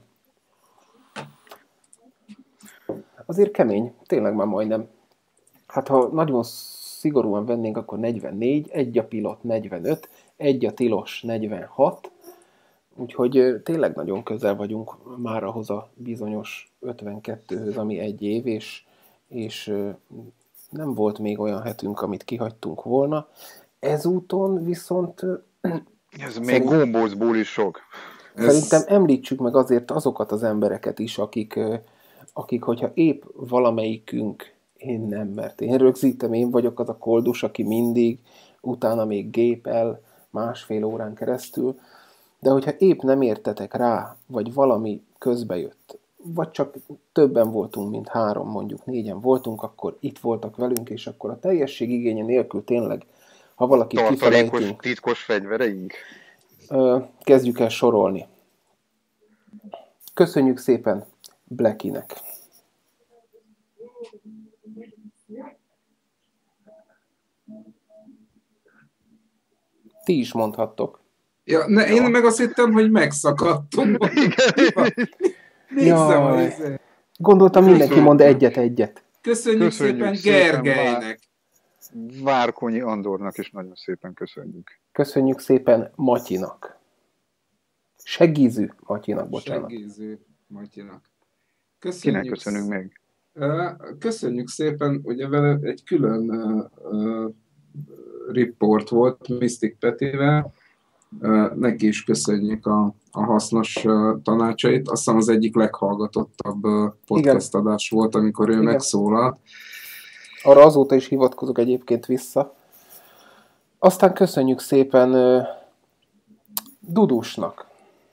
Azért kemény, tényleg már majdnem. Hát ha nagyon szigorúan vennénk, akkor negyvennégy, egy a pilot negyvenöt, egy a tilos negyvenhat, úgyhogy tényleg nagyon közel vagyunk már ahhoz a bizonyos ötvenkettőhöz, ami egy év, és, és nem volt még olyan hetünk, amit kihagytunk volna. Ezúton viszont... Ez még gombócból is sok. Szerintem említsük meg azért azokat az embereket is, akik, akik hogyha épp valamelyikünk, én nem, mert én rögzítem, én vagyok az a koldus, aki mindig, utána még gépel másfél órán keresztül, de hogyha épp nem értetek rá, vagy valami közbe jött, vagy csak többen voltunk, mint három, mondjuk négyen voltunk, akkor itt voltak velünk, és akkor a teljesség igénye nélkül tényleg, ha valakit Tartalékos, kifelejtünk, titkos fegyvereink. kezdjük el sorolni. Köszönjük szépen Blackinek. Ti is mondhattok. Ja, ne, én meg azt hittem, hogy megszakadtunk. Jaj. Gondoltam, mindenki mond egyet-egyet. Köszönjük, köszönjük szépen, szépen Gergelynek. Várkonyi Andornak is nagyon szépen köszönjük. Köszönjük szépen Matyinak. Segízű Matyinak, bocsánat. Segízű Matyinak. Köszönjük. Kinek köszönünk még? Köszönjük szépen, ugye vele egy külön uh, uh, report volt Mystic Petivel. Uh, neki is köszönjük a, a hasznos uh, tanácsait. Azt hiszem az egyik leghallgatottabb uh, podcast adás volt, amikor ő Igen. megszólalt. Arra azóta is hivatkozok egyébként vissza. Aztán köszönjük szépen uh, Dudusnak.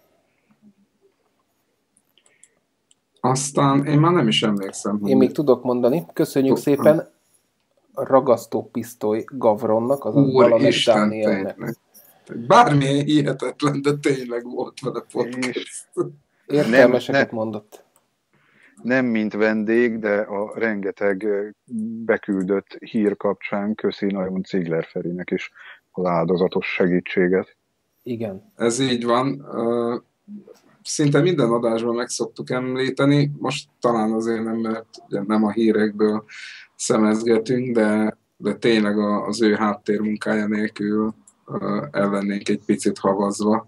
Aztán én már nem is emlékszem. Én még tudok mondani. Köszönjük Tud. szépen Ragasztópisztoly Gavronnak, azaz Valamek Dánielnek. Bármilyen hihetetlen, de tényleg volt vele podcast. Értelmeseket nem, mondott. Nem mint vendég, de a rengeteg beküldött hír kapcsán köszi nagyon Ziegler Ferinek is az áldozatos segítséget. Igen. Ez így van. Szinte minden adásban meg szoktuk említeni, most talán azért nem, mert nem a hírekből szemezgetünk, de, de tényleg az ő háttérmunkája nélkül el lennénk egy picit havazva.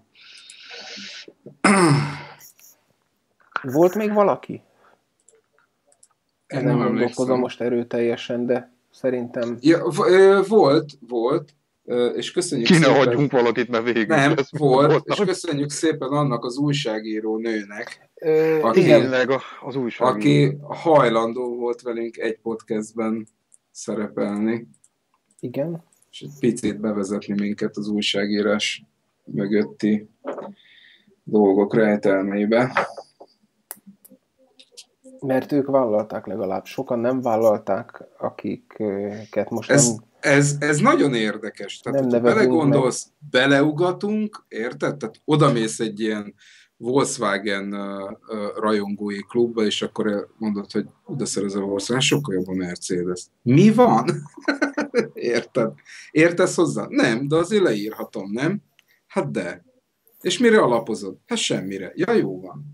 Volt még valaki? Én nem gondolkozom most erőteljesen, de szerintem... Ja, volt, volt. És köszönjük Ki ne hagyjunk valakit, mert végül nem, volt, volt, és köszönjük szépen annak az újságíró nőnek, Ö, aki, tényleg az újságíró. aki hajlandó volt velünk egy podcastben szerepelni. Igen. És egy picit bevezetni minket az újságírás mögötti dolgok rejtelmeibe. Mert ők vállalták legalább. Sokan nem vállalták, akiket most Ez, nem, ez, ez nagyon érdekes. Tehát, nem hogyha nevezünk belegondolsz, beleugatunk, érted? Tehát odamész egy ilyen Volkswagen uh, uh, rajongói klubba, és akkor mondod, hogy de szer ez a Volkswagen, sokkal jobb a Mercedes. Mi van? Érted? Értesz hozzá? Nem, de azért leírhatom, nem? Hát de. És mire alapozod? Hát semmire. Ja, jó van.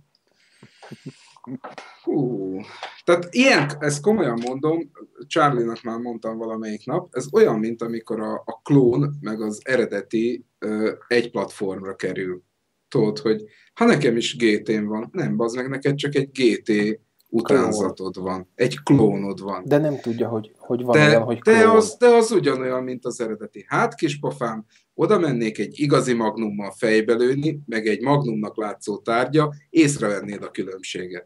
Hú. Tehát ilyen, ezt komolyan mondom, Charlie-nak már mondtam valamelyik nap, ez olyan, mint amikor a, a klón meg az eredeti ö, egy platformra kerül. Tudod, hogy ha nekem is gé té-n van, nem, bazd meg, neked csak egy gé té utánzatod van, egy klónod van. De nem tudja, hogy, hogy van de, olyan, hogy klón. De az, de az ugyanolyan, mint az eredeti. Hát, kispofám, oda mennék egy igazi magnummal fejbe lőni, meg egy magnumnak látszó tárgya, észrevennéd a különbséget.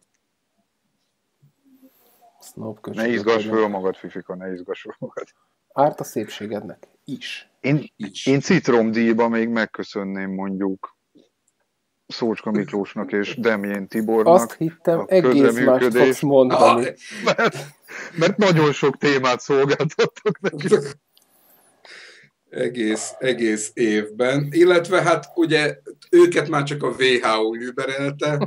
Ne izgass föl magad, Fifika, ne izgass föl magad. Árt a szépségednek is. Én, én citromdíjban még megköszönném mondjuk Szócska Miklósnak és Demjén Tibornak. Azt hittem, egész mást fogsz mondani. Ah, mert, mert nagyon sok témát szolgáltattak nekünk. Egész, egész évben. Illetve hát ugye őket már csak a vé há ó überelte.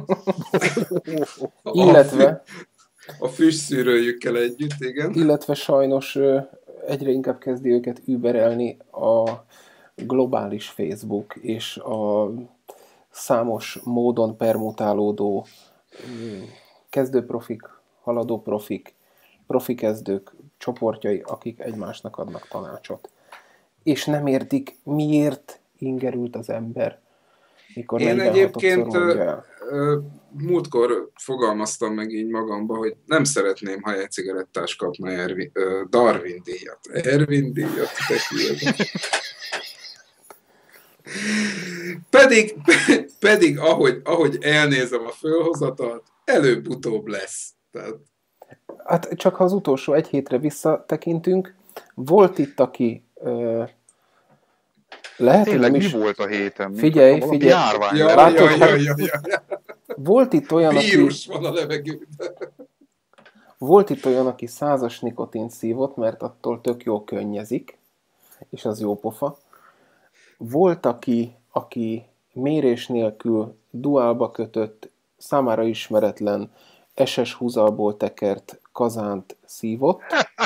Illetve a füstszűrőjükkel együtt, igen. Illetve sajnos egyre inkább kezdi őket überelni a globális Facebook és a számos módon permutálódó kezdőprofik, haladó profik, profi-kezdők csoportjai, akik egymásnak adnak tanácsot. És nem értik, miért ingerült az ember, mikor Én egyébként mondja el. Múltkor fogalmaztam meg így magamba, hogy nem szeretném, ha egy cigarettás kapna Ervin, Darwin díjat. Ervin díjat, te hülye. Pedig, pedig ahogy, ahogy elnézem a fölhozatalt, előbb-utóbb lesz. Tehát... Hát csak ha az utolsó egy hétre visszatekintünk, volt itt, aki ö, lehet, Tényleg, nem mi is... volt a héten? Figyelj, figyelj. Járvány. Ja, Látod, ja, ja, ja, ja. Volt itt olyan, Vírus aki... van a levegőben. Volt itt olyan, aki százas nikotint szívott, mert attól tök jó könnyezik, és az jó pofa. Volt, aki, aki mérés nélkül duálba kötött, számára ismeretlen, es es húzalból tekert kazánt szívott.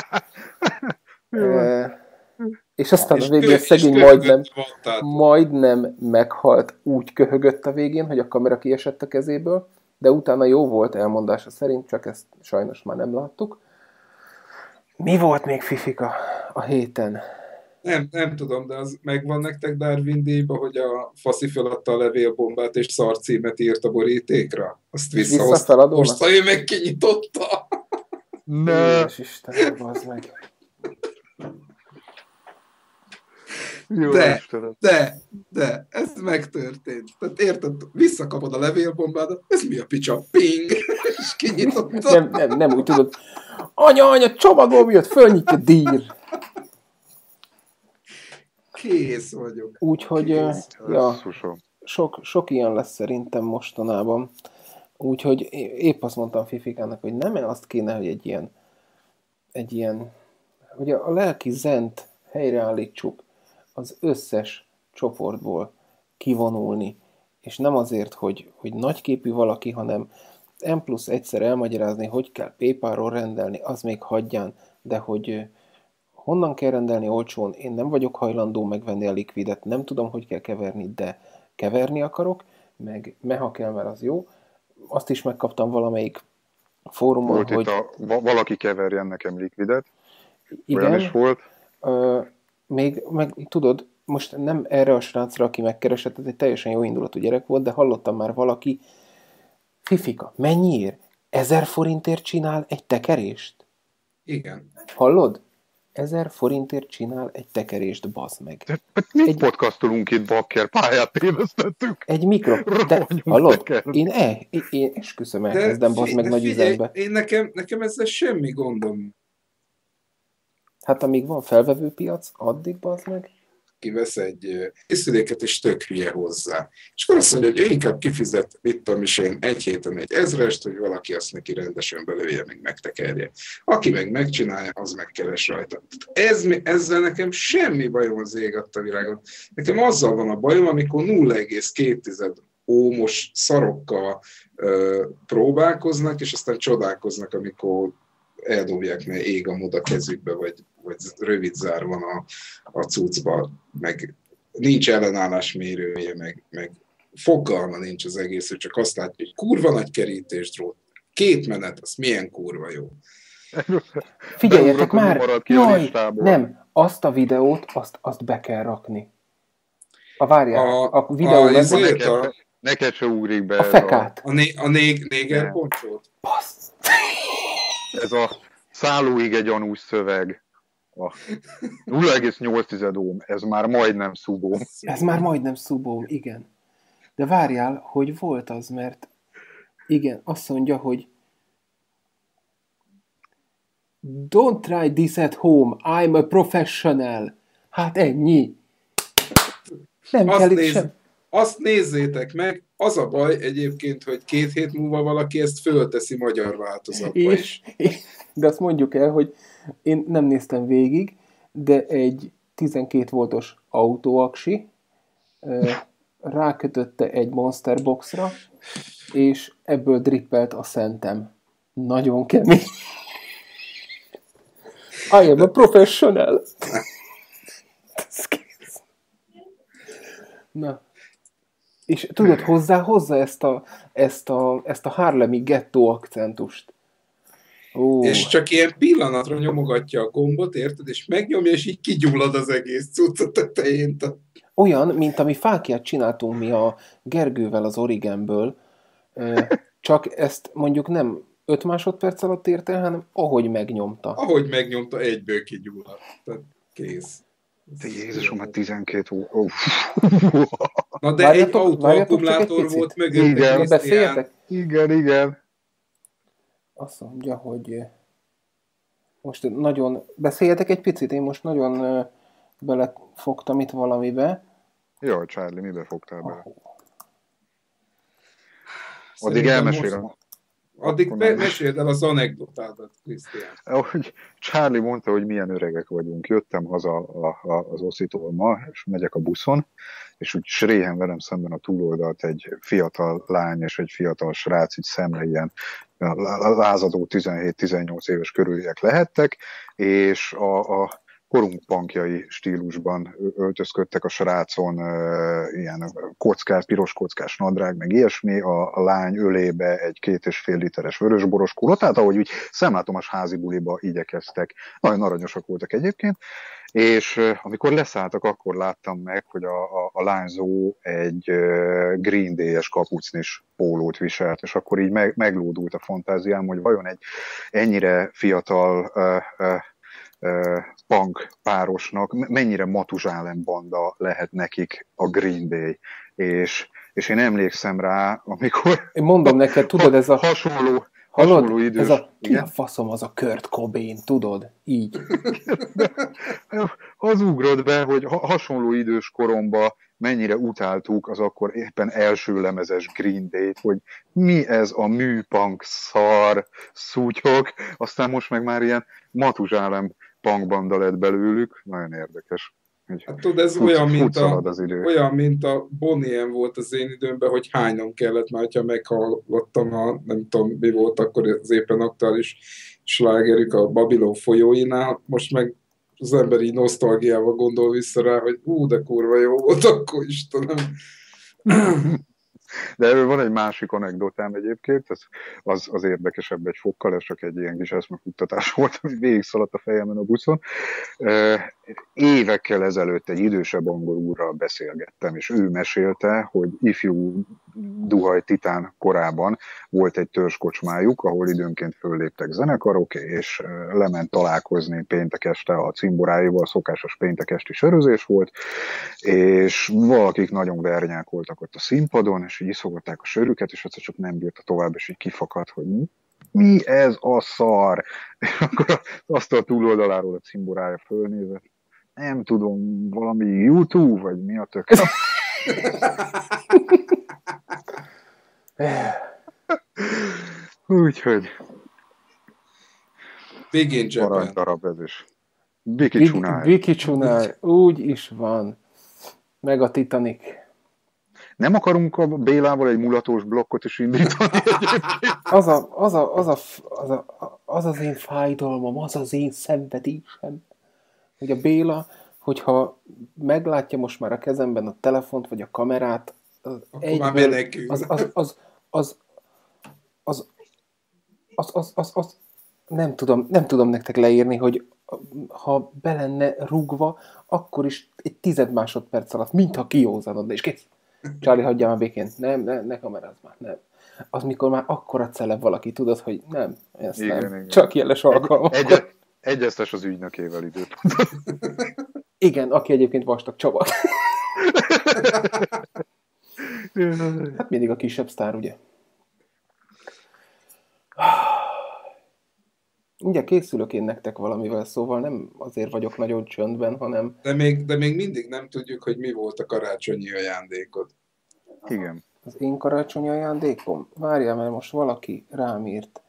e, és aztán és a végén kö, szegény majdnem, majdnem meghalt, úgy köhögött a végén, hogy a kamera kiesett a kezéből, de utána jó volt elmondása szerint, csak ezt sajnos már nem láttuk. Mi volt még, Fifika, a héten? Nem, nem tudom, de az megvan nektek Darwin díjba, hogy a faszi feladta a levélbombát és szarcímet írt a borítékra? Azt visszahozta. Most ő meg kinyitotta. Ne. Édes Istenem, bazd meg. Jó, de, de, de, ez megtörtént. Tehát érted, visszakapod a levélbombádat, ez mi a picsa? Ping! És kinyitotta. Nem, nem, nem úgy tudod. Anya, anya, csomagom jött, fölnyitja, dír. Kész vagyok. Úgyhogy ja, sok, sok ilyen lesz szerintem mostanában. Úgyhogy épp azt mondtam Fifikának, hogy nem azt kéne, hogy egy ilyen, egy ilyen, hogy a lelki zent helyreállítsuk, az összes csoportból kivonulni. És nem azért, hogy, hogy nagyképű valaki, hanem M plusz egyszer elmagyarázni, hogy kell PayPal-ról rendelni, az még hagyján, de hogy honnan kell rendelni olcsón, én nem vagyok hajlandó megvenni a likvidet, nem tudom, hogy kell keverni, de keverni akarok, meg meha kell, mert az jó. Azt is megkaptam valamelyik fórumon, volt hogy... Itt a, valaki keverjen nekem likvidet. Igen. Olyan is volt. Ö, még, meg tudod, most nem erre a srácra, aki megkeresett, ez egy teljesen jó indulatú gyerek volt, de hallottam már valaki, Fifika, mennyiért? Ezer forintért csinál egy tekerést? Igen. Hallod? Ezer forintért csinál egy tekerést, bazd meg. De, de mi egy... podcastolunk itt, bakker, pályát tévesztettük. Egy mikro... De, hallod? Én, e, én, én esküszöm, elkezdem, bazd meg nagy figyelj, üzembe. Én nekem, nekem ezzel semmi gondom. Hát amíg van felvevő piac, addig, bazd meg. vesz egy készüléket, és tök hülye hozzá. És akkor azt mondja, hogy ő inkább kifizet, mit tudom is én, egy héten egy ezrest, hogy valaki azt neki rendesen belője, meg megtekerje. Aki meg megcsinálja, az megkeres rajta. Ez, ezzel nekem semmi bajom az ég adta világon. Nekem azzal van a bajom, amikor nulla egész két ómos szarokkal ö, próbálkoznak, és aztán csodálkoznak, amikor eldobják, mert ég a mód a kezükbe, vagy, vagy rövid zár van a, a cuccba, meg nincs ellenállásmérője, meg, meg fogalma nincs az egész, hogy csak azt látja, hogy kurva nagy kerítésdrót, két menet, az milyen kurva jó. Figyeljetek már, jaj, nem, azt a videót, azt, azt be kell rakni. A várjál, a, a videó... A, neked, a, neked se ugrik be. A fekát. A, a, né, a nég, néger poncsót. Passz. Ez a szállóige gyanús szöveg. A nulla egész nyolc ohm, ez már majdnem szubóm. Ez már majdnem szubóm, igen. De várjál, hogy volt az, mert igen, azt mondja, hogy don't try this at home, I'm a professional. Hát ennyi. Nem azt, kell itt néz, sem. Azt nézzétek meg, az a baj egyébként, hogy két hét múlva valaki ezt fölteszi magyar változatba is. És, de azt mondjuk el, hogy én nem néztem végig, de egy tizenkét voltos autóaksi rákötötte egy Monster Boxra, és ebből drippelt a szentem. Nagyon kemény. I am a professional. Na. És tudod, hozzá, hozzá ezt a, ezt a, ezt a harlemi gettó akcentust. Ó. És csak ilyen pillanatra nyomogatja a gombot, érted? És megnyomja, és így kigyullad az egész cucc a tetején. Olyan, mint ami fákját csináltunk mi a Gergővel az Origenből, csak ezt mondjuk nem öt másodperc alatt ért el, hanem ahogy megnyomta. Ahogy megnyomta, egyből kigyullad. Tehát kész. De Jézusom, hát tizenkét ó. Oh. Na de várjatok, egy autóakkumulátor volt mögött. Igen, beszéljetek? Igen, igen. Azt mondja, hogy most nagyon... Beszéljetek egy picit, én most nagyon belefogtam itt valamibe. Jaj, Charlie, mibe fogtál bele? Oh. Addig elmesélem. Addig meséld el az anekdotádat, Krisztián. Ahogy Charlie mondta, hogy milyen öregek vagyunk. Jöttem haza a, a, az oszitól ma, és megyek a buszon, és úgy sréhen velem szemben a túloldalt egy fiatal lány és egy fiatal srác, így szemre ilyen lázadó tizenhét-tizennyolc éves körüliek lehettek, és a, a korunk punkjai stílusban öltözködtek a srácon, ilyen kockás, piros kockás nadrág, meg ilyesmi, a, a lány ölébe egy két és fél literes vörösboros kula, tehát ahogy úgy szemlátomas házi buliba igyekeztek. Nagyon aranyosak voltak egyébként, és amikor leszálltak, akkor láttam meg, hogy a, a, a lányzó egy Green Day-es kapucnis pólót viselt, és akkor így meg, meglódult a fantáziám, hogy vajon egy ennyire fiatal uh, uh, punk párosnak mennyire Matuzsálem banda lehet nekik a Green Day. És, és én emlékszem rá, amikor... Én mondom neked, tudod, ez a... Hasonló, hallod, hasonló idős... Ez a... Ki a faszom az a Kurt Cobain, tudod? Így. Az ugrott be, hogy hasonló idős koromban mennyire utáltuk az akkor éppen első lemezes Green Day-t, hogy mi ez a műpunk szar szutyok, aztán most meg már ilyen Matuzsálem punkbanda lett belőlük, nagyon érdekes. Hát tudod, ez fut, olyan, mint a, olyan, mint a Bonnie M volt az én időmben, hogy hánynom kellett, mert ha meghallottam a, nem tudom, mi volt akkor az éppen aktuális slágerük a Babylon folyóinál, most meg az ember így nosztalgiával gondol vissza rá, hogy ú, de kurva jó volt akkor, Istenem. De erről van egy másik anekdotám egyébként, az, az, az érdekesebb egy fokkal, ez csak egy ilyen kis eszmefuttatás volt, ami végig szaladt a fejemen a buszon. Évekkel ezelőtt egy idősebb angol úrral beszélgettem, és ő mesélte, hogy ifjú duhaj titán korában volt egy törzskocsmájuk, ahol időnként fölléptek zenekarok, és lement találkozni péntek este a cimboráival, szokásos péntek esti sörözés volt, és valakik nagyon vernyák voltak ott a színpadon, és így iszogatták a sörüket, és egyszer csak nem bírta tovább, és így kifakadt, hogy mi ez a szar? És akkor azt a túloldaláról a cimborája fölnézett. nem tudom, valami YouTube, vagy mi a tök. Úgyhogy Big in Japan. aranydarab ez is. Biki Csunály. Biki Csunály, úgy is van. Meg a Titanic. Nem akarunk a Bélával egy mulatós blokkot is indítani egyébként? Az, a, az, a, az, a, az, a, az az én fájdalmam, az az én szenvedésem, hogy a Béla, hogyha meglátja most már a kezemben a telefont, vagy a kamerát, az egyből, az, az, az, az, az, az, az, az, az, nem tudom, nem tudom nektek leírni, hogy ha be lenne rúgva, akkor is egy tized másodperc alatt, mintha kiózanodna, és kész. Charlie, hagyjál már békén. Nem, ne, ne kamerázz már, nem. Az, mikor már akkora celeb valaki, tudod, hogy nem, ezt igen, nem. Igen. Csak jeles alkalmak. Egy, egy, egyeztes az ügynökével időpontot. Igen, aki egyébként Vastag Csaba. Hát mindig a kisebb sztár, ugye? Ugye készülök én nektek valamivel, szóval nem azért vagyok nagyon csöndben, hanem... De még, de még mindig nem tudjuk, hogy mi volt a karácsonyi ajándékod. Igen. Az én karácsonyi ajándékom? Várjál, mert most valaki rám írt.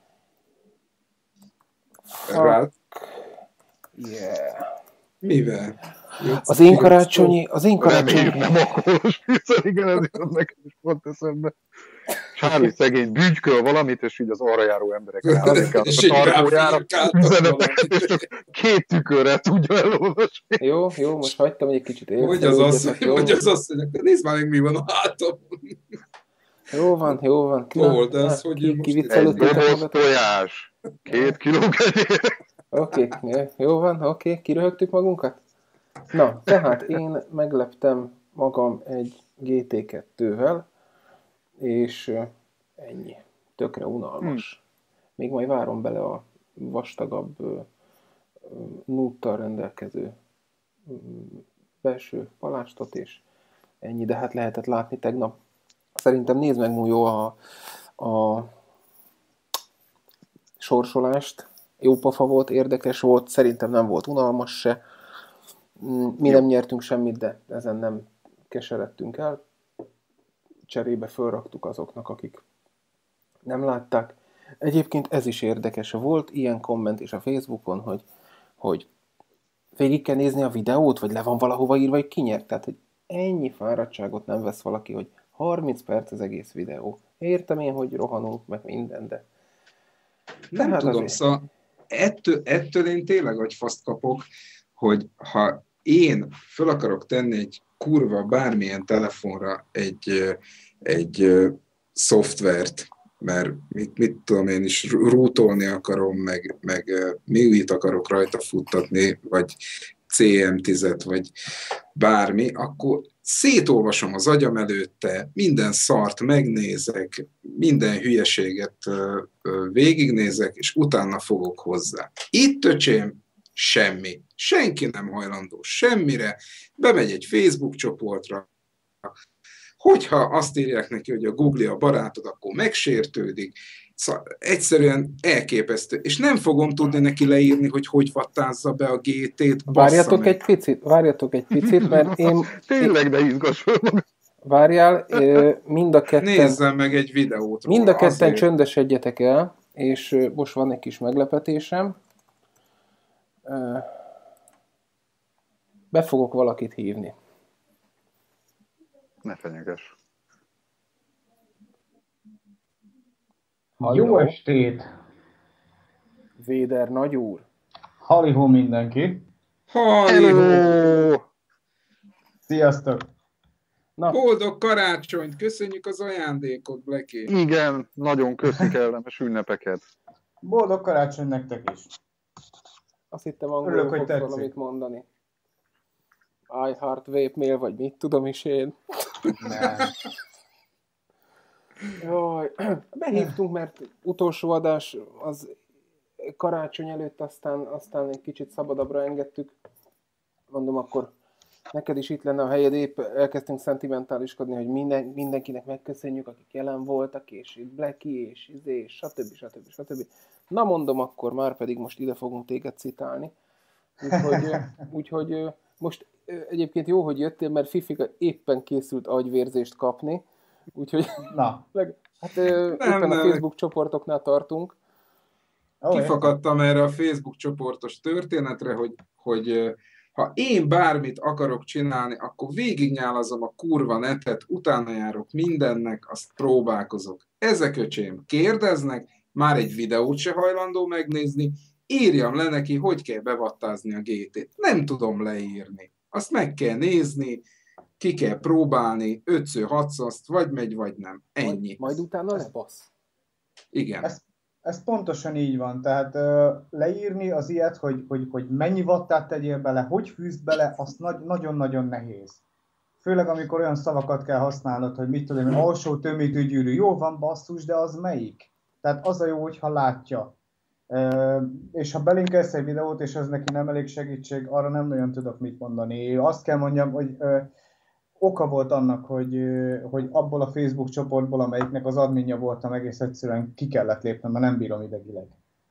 Fuck. Yeah. Mivel? Az én karácsonyi... Az én karácsonyi... Reméljük nem alkoholos műszer, igen, ezért nekem is pont eszembe. Charlie szegény bügyköl valamit, és így az arra járó emberek rázik át a tartójára üzeneteket, és csak két tükörrel tudja elolvasni. Jó, jó, most hagytam, hogy egy kicsit értem. Hogy az azt, hogy az azt, hogy nézd már meg, mi van a hátam. Jó van, jó van. Told az, hogy ki, most ki egy doboz tojás, két kiló kenyér. Oké, okay, jó van, oké, okay. Kiröhögtük magunkat? Na, tehát én megleptem magam egy gé té kettővel, és ennyi. Tökre unalmas. Hmm. Még majd várom bele a vastagabb núttal rendelkező belső palástot, és ennyi, de hát lehetett látni tegnap. Szerintem nézd meg, Mújó, a, a sorsolást. Jó pofa volt, érdekes volt, szerintem nem volt unalmas se. Mi nem nyertünk semmit, de ezen nem keseredtünk el. Cserébe fölraktuk azoknak, akik nem látták. Egyébként ez is érdekes. Volt ilyen komment is a Facebookon, hogy, hogy végig kell nézni a videót, vagy le van valahova írva, hogy ki nyert. Tehát, hogy ennyi fáradtságot nem vesz valaki, hogy harminc perc az egész videó. Értem én, hogy rohanunk, meg minden, de... Nem hát tudom, azért... szóval ettől, ettől én tényleg agyfaszt kapok, hogy ha én föl akarok tenni egy kurva bármilyen telefonra egy, egy szoftvert, mert mit, mit tudom én is, rootolni akarom, meg, meg em i u i-t akarok rajta futtatni, vagy cé em tízet, vagy bármi, akkor szétolvasom az agyam előtte, minden szart megnézek, minden hülyeséget végignézek, és utána fogok hozzá. Itt, öcsém, semmi. Senki nem hajlandó semmire. Bemegy egy Facebook csoportra. Hogyha azt írják neki, hogy a Google a barátod, akkor megsértődik. Szóval egyszerűen elképesztő. És nem fogom tudni neki leírni, hogy hogy vattázza be a gé té-t. Várjatok egy picit, várjatok egy picit, mert én... Tényleg, de izgass fel. Várjál, mind a ketten... Nézzem meg egy videót róla. Mind a ketten azért. Csöndesedjetek el, és most van egy kis meglepetésem. Be fogok valakit hívni. Ne fenyeges. Jó estét! Véder nagyúr. Halihó mindenki. Halihó! Sziasztok! Na. Boldog karácsonyt! Köszönjük az ajándékot, Blackie! Igen, nagyon köszi, kellemes ünnepeket. Boldog karácsony nektek is! Azt hittem angolul fogsz valamit mondani. I heart vape mail, vagy mit tudom is én. Nem. Jaj, behívtunk, mert utolsó adás az karácsony előtt, aztán, aztán egy kicsit szabadabbra engedtük. Mondom, akkor neked is itt lenne a helyed, épp elkezdtünk szentimentáliskodni, hogy minden, mindenkinek megköszönjük, akik jelen voltak, és itt Blackie, és izé, és stb. stb. stb. Na mondom, akkor már pedig most ide fogunk téged citálni. Úgyhogy, úgyhogy Most egyébként jó, hogy jöttél, mert Fifika éppen készült agyvérzést kapni, úgyhogy Na. hát nem, éppen nem. A Facebook csoportoknál tartunk. Oh, Kifakadtam erre a Facebook csoportos történetre, hogy, hogy ha én bármit akarok csinálni, akkor végignyálazom a kurva netet, utána járok mindennek, azt próbálkozok. Ezek, öcsém, kérdeznek, már egy videót se hajlandó megnézni, írjam le neki, hogy kell bevattázni a gé tét. Nem tudom leírni. Azt meg kell nézni, ki kell próbálni, ötször, hatszor, vagy megy, vagy nem. Ennyi. Majd, majd utána lebasz. Igen. Ez, ez pontosan így van. Tehát uh, leírni az ilyet, hogy, hogy, hogy mennyi wattát tegyél bele, hogy fűzd bele, az nagyon-nagyon nehéz. Főleg, amikor olyan szavakat kell használnod, hogy mit tudom, alsó tömítő gyűrű. Jó van, basszus, de az melyik? Tehát az a jó, hogyha látja. Uh, és ha belinkelsz egy videót, és ez neki nem elég segítség, arra nem nagyon tudok mit mondani. Azt kell mondjam, hogy uh, oka volt annak, hogy, uh, hogy abból a Facebook csoportból, amelyiknek az adminja voltam, egész egyszerűen ki kellett lépnem, mert nem bírom idegileg.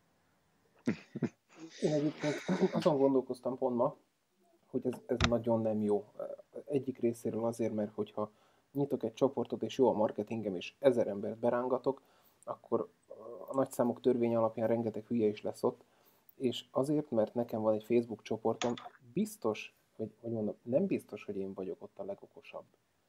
Én egyébként azon gondolkoztam pont ma, hogy ez, ez nagyon nem jó. Egyik részéről azért, mert hogyha nyitok egy csoportot, és jó a marketingem, és ezer embert berángatok, akkor a nagyszámok törvény alapján rengeteg hülye is lesz ott, és azért, mert nekem van egy Facebook csoportom, biztos, hogy, hogy mondom, nem biztos, hogy én vagyok ott a legokosabb.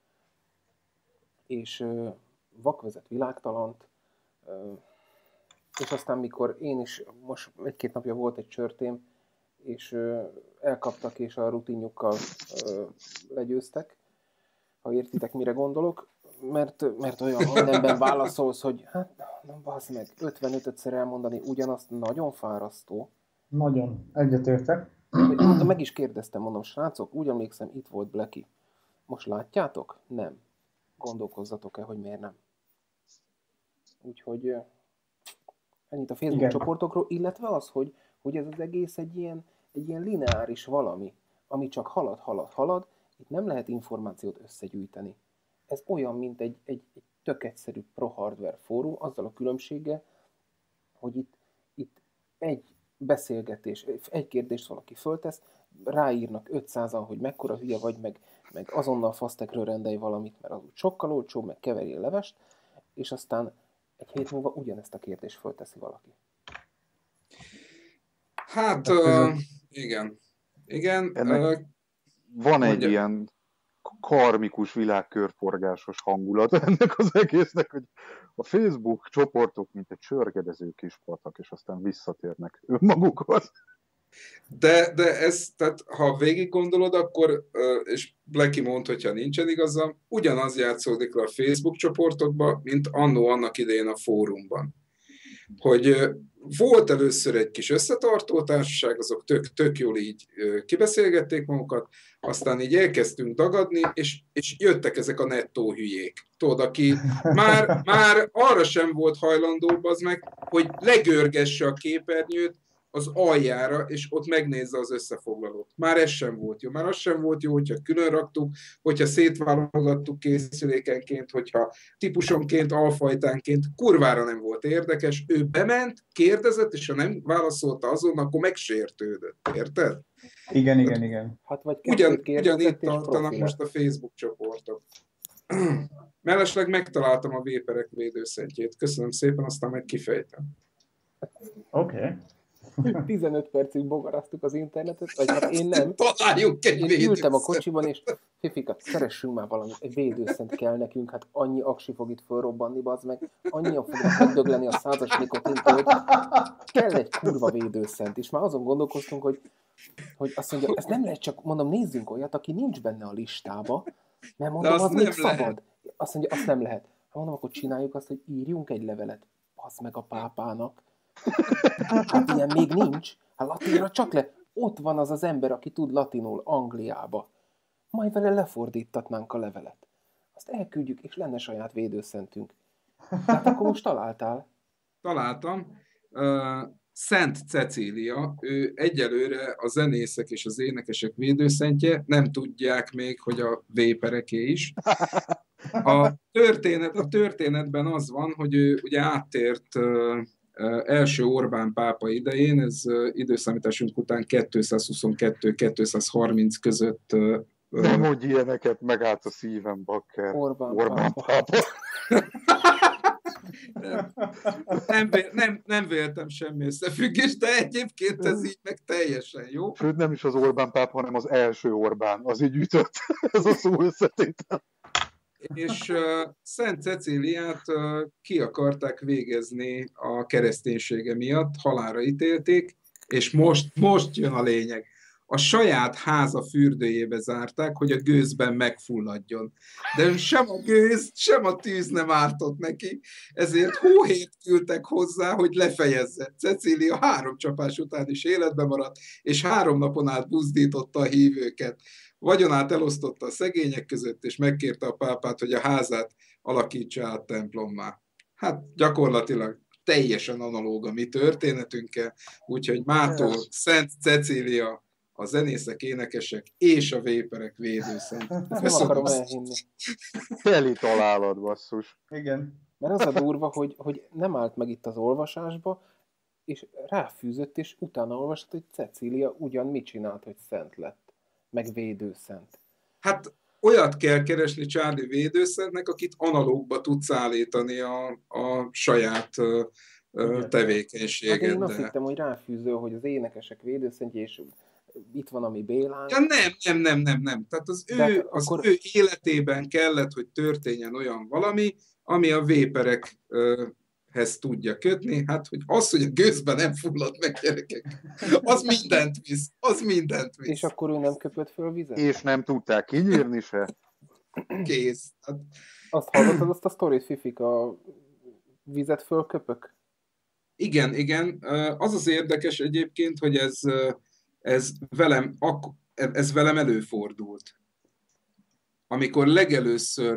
És uh, vakvezet világtalant, uh, és aztán mikor én is, most egy-két napja volt egy csörtém, és uh, elkaptak, és a rutinjukkal uh, legyőztek, ha értitek, mire gondolok, mert, mert olyan mindenben válaszolsz, hogy hát, nem bassz meg, ötvenötödszer elmondani ugyanazt nagyon fárasztó. Nagyon, egyetértek. Mondom, meg is kérdeztem, mondom, srácok, úgy emlékszem, itt volt Blacky. Most látjátok? Nem. Gondolkozzatok-e, hogy miért nem. Úgyhogy ennyit a Facebook Igen. csoportokról, illetve az, hogy, hogy ez az egész egy ilyen, egy ilyen lineáris valami, ami csak halad, halad, halad, itt nem lehet információt összegyűjteni. Ez olyan, mint egy, egy, egy tök egyszerű pro-hardware fórum, azzal a különbséggel, hogy itt, itt egy beszélgetés, egy kérdést valaki föltesz, ráírnak ötszázan, hogy mekkora hülye vagy, meg, meg azonnal fasztekről rendelj valamit, mert az úgy sokkal olcsóbb, meg keverjél levest, és aztán egy hét múlva ugyanezt a kérdést fölteszi valaki. Hát, uh, igen. Igen. Uh, van mondja. egy ilyen karmikus világkörforgásos hangulat ennek az egésznek, hogy a Facebook csoportok, mint egy csörgedező kis patak, és aztán visszatérnek önmagukhoz. De, de ez, tehát ha végig gondolod, akkor, és Blacky mond, hogyha nincsen igazam, ugyanaz játszódik le a Facebook csoportokban, mint annó annak idején a fórumban. Hogy volt először egy kis összetartó társaság, azok tök, tök jól így kibeszélgették magukat, aztán így elkezdtünk dagadni, és, és jöttek ezek a nettó hülyék. Tudod, aki már, már arra sem volt hajlandó, az meg, hogy legörgesse a képernyőt az aljára, és ott megnézze az összefoglalót. Már ez sem volt jó. Már az sem volt jó, hogyha külön raktuk, hogyha szétválogattuk készülékenként, hogyha típusonként, alfajtánként, kurvára nem volt érdekes. Ő bement, kérdezett, és ha nem válaszolta azon, akkor megsértődött. Érted? Igen, igen, hát, igen. Hát vagy Ugyan, ugyanígy tartanak most a Facebook csoportok. Mellesleg megtaláltam a véperek védőszentjét. Köszönöm szépen, aztán majd kifejtem. Oké. Okay. tizenöt percig bogaraztuk az internetet, vagy hát én nem. Találjuk egy én védőszent. ültem a kocsiban, és Fifika, szeressünk már valamit, egy védőszent kell nekünk, hát annyi aksi fog itt fölrobbanni, bazd meg, annyian fognak megdögleni a százas nikotintól, hogy kell egy kurva védőszent, és már azon gondolkoztunk, hogy, hogy azt mondja, ezt nem lehet csak, mondom, nézzünk olyat, aki nincs benne a listába, mert mondom, az még szabad. Azt mondja, azt nem lehet. Ha mondom, akkor csináljuk azt, hogy írjunk egy levelet, bazd meg a pápának. Hát ilyen még nincs. Hát latinra csak le. Ott van az az ember, aki tud latinul Angliába. Majd vele lefordítatnánk a levelet. Azt elküldjük, és lenne saját védőszentünk. Tehát akkor most találtál. Találtam. Uh, Szent Cecília, ő egyelőre a zenészek és az énekesek védőszentje, nem tudják még, hogy a vépereké is. A, történet, a történetben az van, hogy ő ugye áttért uh, első Orbán pápa idején, ez időszámításunk után kétszázhuszonkettő kétszázharminc között. Nem mondj ilyeneket, megállt a szívem, bakker. Orbán, Orbán pápa. pápa. nem, nem, nem, nem véltem semmi összefüggést, de egyébként ez így meg teljesen jó. Sőt, nem is az Orbán pápa, hanem az első Orbán. Az így ütött, ez a szó összetétel. És uh, Szent Cecíliát uh, ki akarták végezni a kereszténysége miatt, halálra ítélték, és most, most jön a lényeg. A saját háza fürdőjébe zárták, hogy a gőzben megfulladjon. De sem a gőz, sem a tűz nem ártott neki, ezért hóhét küldtek hozzá, hogy lefejezze. Cecília három csapás után is életben maradt, és három napon át buzdította a hívőket. Vagyonát elosztotta a szegények között, és megkérte a pápát, hogy a házát alakítsa át templommá. Hát gyakorlatilag teljesen analóg a mi történetünkkel, úgyhogy mától Szent Cecília, a zenészek, énekesek és a véperek védőszent. Nem akarom elhinni. Teli találat, basszus. Igen. Mert az a durva, hogy, hogy nem állt meg itt az olvasásba, és ráfűzött, és utána olvasott, hogy Cecília ugyan mit csinált, hogy szent lett. Meg védőszent. Hát olyat kell keresni Charlie védőszentnek, akit analógba tudsz állítani a, a saját uh, tevékenységed. Hát én azt hittem, hogy ráfűzöl, hogy az énekesek védőszentje, és itt van a mi Bélánk. Ja, nem, nem, nem, nem, nem. Tehát az, ő, az akkor... ő életében kellett, hogy történjen olyan valami, ami a véperekhez tudja kötni. Hát, hogy az, hogy a gőzben nem fullad meg, gyerekek, az mindent visz. Az mindent visz. És akkor ő nem köpött föl vizet? És nem tudták kinyírni se? Kész. Hát... Azt hallottad azt a sztorit, Fifik, a vizet fölköpök? Igen, igen. Az az érdekes egyébként, hogy ez... Ez velem, ez velem előfordult. Amikor legelőször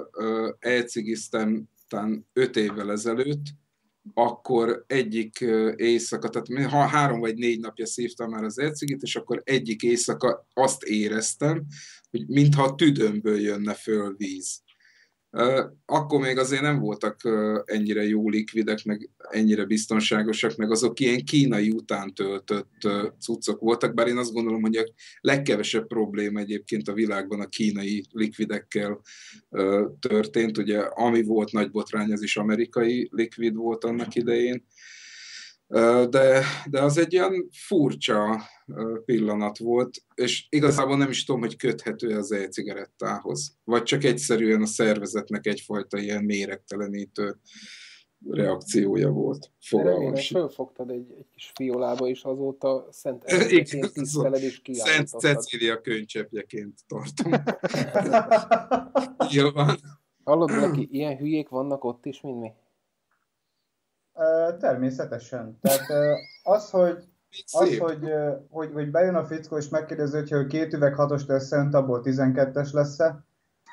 elcigiztem, talán öt évvel ezelőtt, akkor egyik éjszaka, tehát ha három vagy négy napja szívtam már az elcigit, és akkor egyik éjszaka azt éreztem, hogy mintha a tüdőmből jönne föl víz. Akkor még azért nem voltak ennyire jó likvidek, meg ennyire biztonságosak, meg azok ilyen kínai után töltött cuccok voltak, bár én azt gondolom, hogy a legkevesebb probléma egyébként a világban a kínai likvidekkel történt. Ugye ami volt nagy botrány, az is amerikai likvid volt annak idején. De, de az egy ilyen furcsa pillanat volt, és igazából nem is tudom, hogy köthető az e-cigarettához, vagy csak egyszerűen a szervezetnek egyfajta ilyen méregtelenítő reakciója volt. Remélem, fölfogtad egy, egy kis fiolába, és azóta Szent Elzeként tiszteled és kiállítottad. Szent Cecília könycseppjeként tartom. Nyilván. Hallod, neki ilyen hülyék vannak ott is, mint mi? Természetesen. Tehát az, hogy, az hogy, hogy, hogy bejön a fickó és megkérdezi, hogy két üveg hatos lesz, abból tizenkettes lesz-e.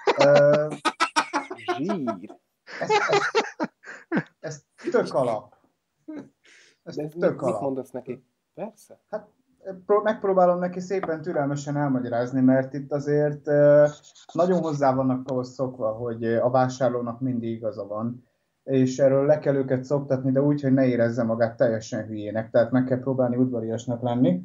Zsír. Ez, ez, ez tök alap. Ez De ez tök mit, alap. mit mondasz neki? Persze. Hát megpróbálom neki szépen türelmesen elmagyarázni, mert itt azért nagyon hozzá vannak ahhoz szokva, hogy a vásárlónak mindig igaza van, és erről le kell őket szoktatni, de úgy, hogy ne érezze magát teljesen hülyének, tehát meg kell próbálni udvariasnak lenni.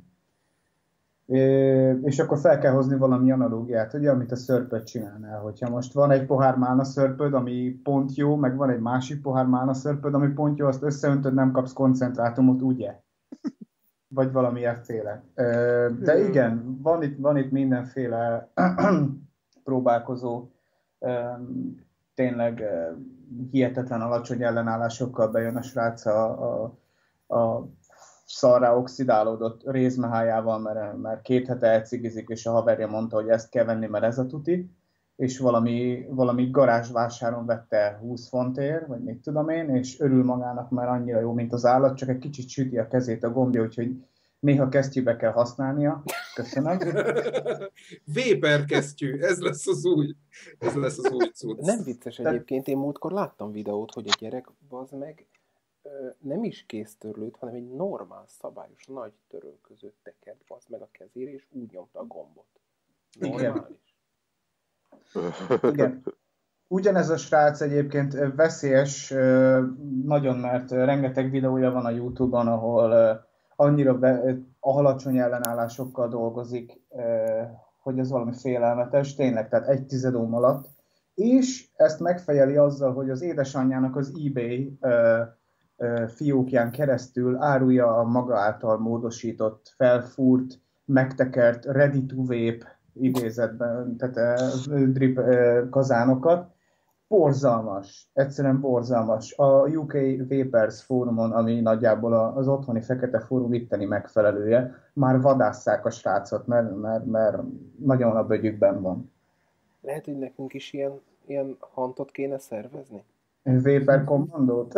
És akkor fel kell hozni valami analógiát, ugye, amit a szörpöt csinálnál. Hogyha most van egy pohár málna szörpöd, ami pont jó, meg van egy másik pohár málna szörpöd, ami pont jó, azt összeöntöd, nem kapsz koncentrátumot, ugye? Vagy valami efféle. De igen, van itt, van itt mindenféle próbálkozó, tényleg hihetetlen alacsony ellenállásokkal bejön a srác a, a, a szarrá oxidálódott rézmehájával, mert, mert két hete elcigizik, és a haverja mondta, hogy ezt kell venni, mert ez a tuti, és valami, valami garázsvásáron vette húsz fontért, vagy mit tudom én, és örül magának, mert annyira jó, mint az állat, csak egy kicsit süti a kezét a gombja, úgyhogy néha kesztyűbe kell használnia. Köszönöm. Weber kesztyű, ez lesz az új, ez lesz az új cucc. Nem vicces egyébként, én múltkor láttam videót, hogy a gyerek, bazd meg, nem is kéztörlőt, hanem egy normál, szabályos nagy törölközőt tekert, bazd meg a kezére, és úgy nyomta a gombot. Normális. Igen. Ugyanez a srác egyébként veszélyes nagyon, mert rengeteg videója van a YouTube-on, ahol annyira be, alacsony ellenállásokkal dolgozik, hogy ez valami félelmetes, tényleg, tehát egy tizedóm alatt. És ezt megfejeli azzal, hogy az édesanyjának az eBay fiókján keresztül árulja a maga által módosított, felfúrt, megtekert, ready to vape idézetben, tehát drip kazánokat. Borzalmas, egyszerűen borzalmas. A U K Vapers fórumon, ami nagyjából az otthoni fekete fórum itteni megfelelője, már vadásszák a srácot, mert, mert, mert nagyon a bögyükben van. Lehet, hogy nekünk is ilyen, ilyen hantot kéne szervezni? Vapor kommandót?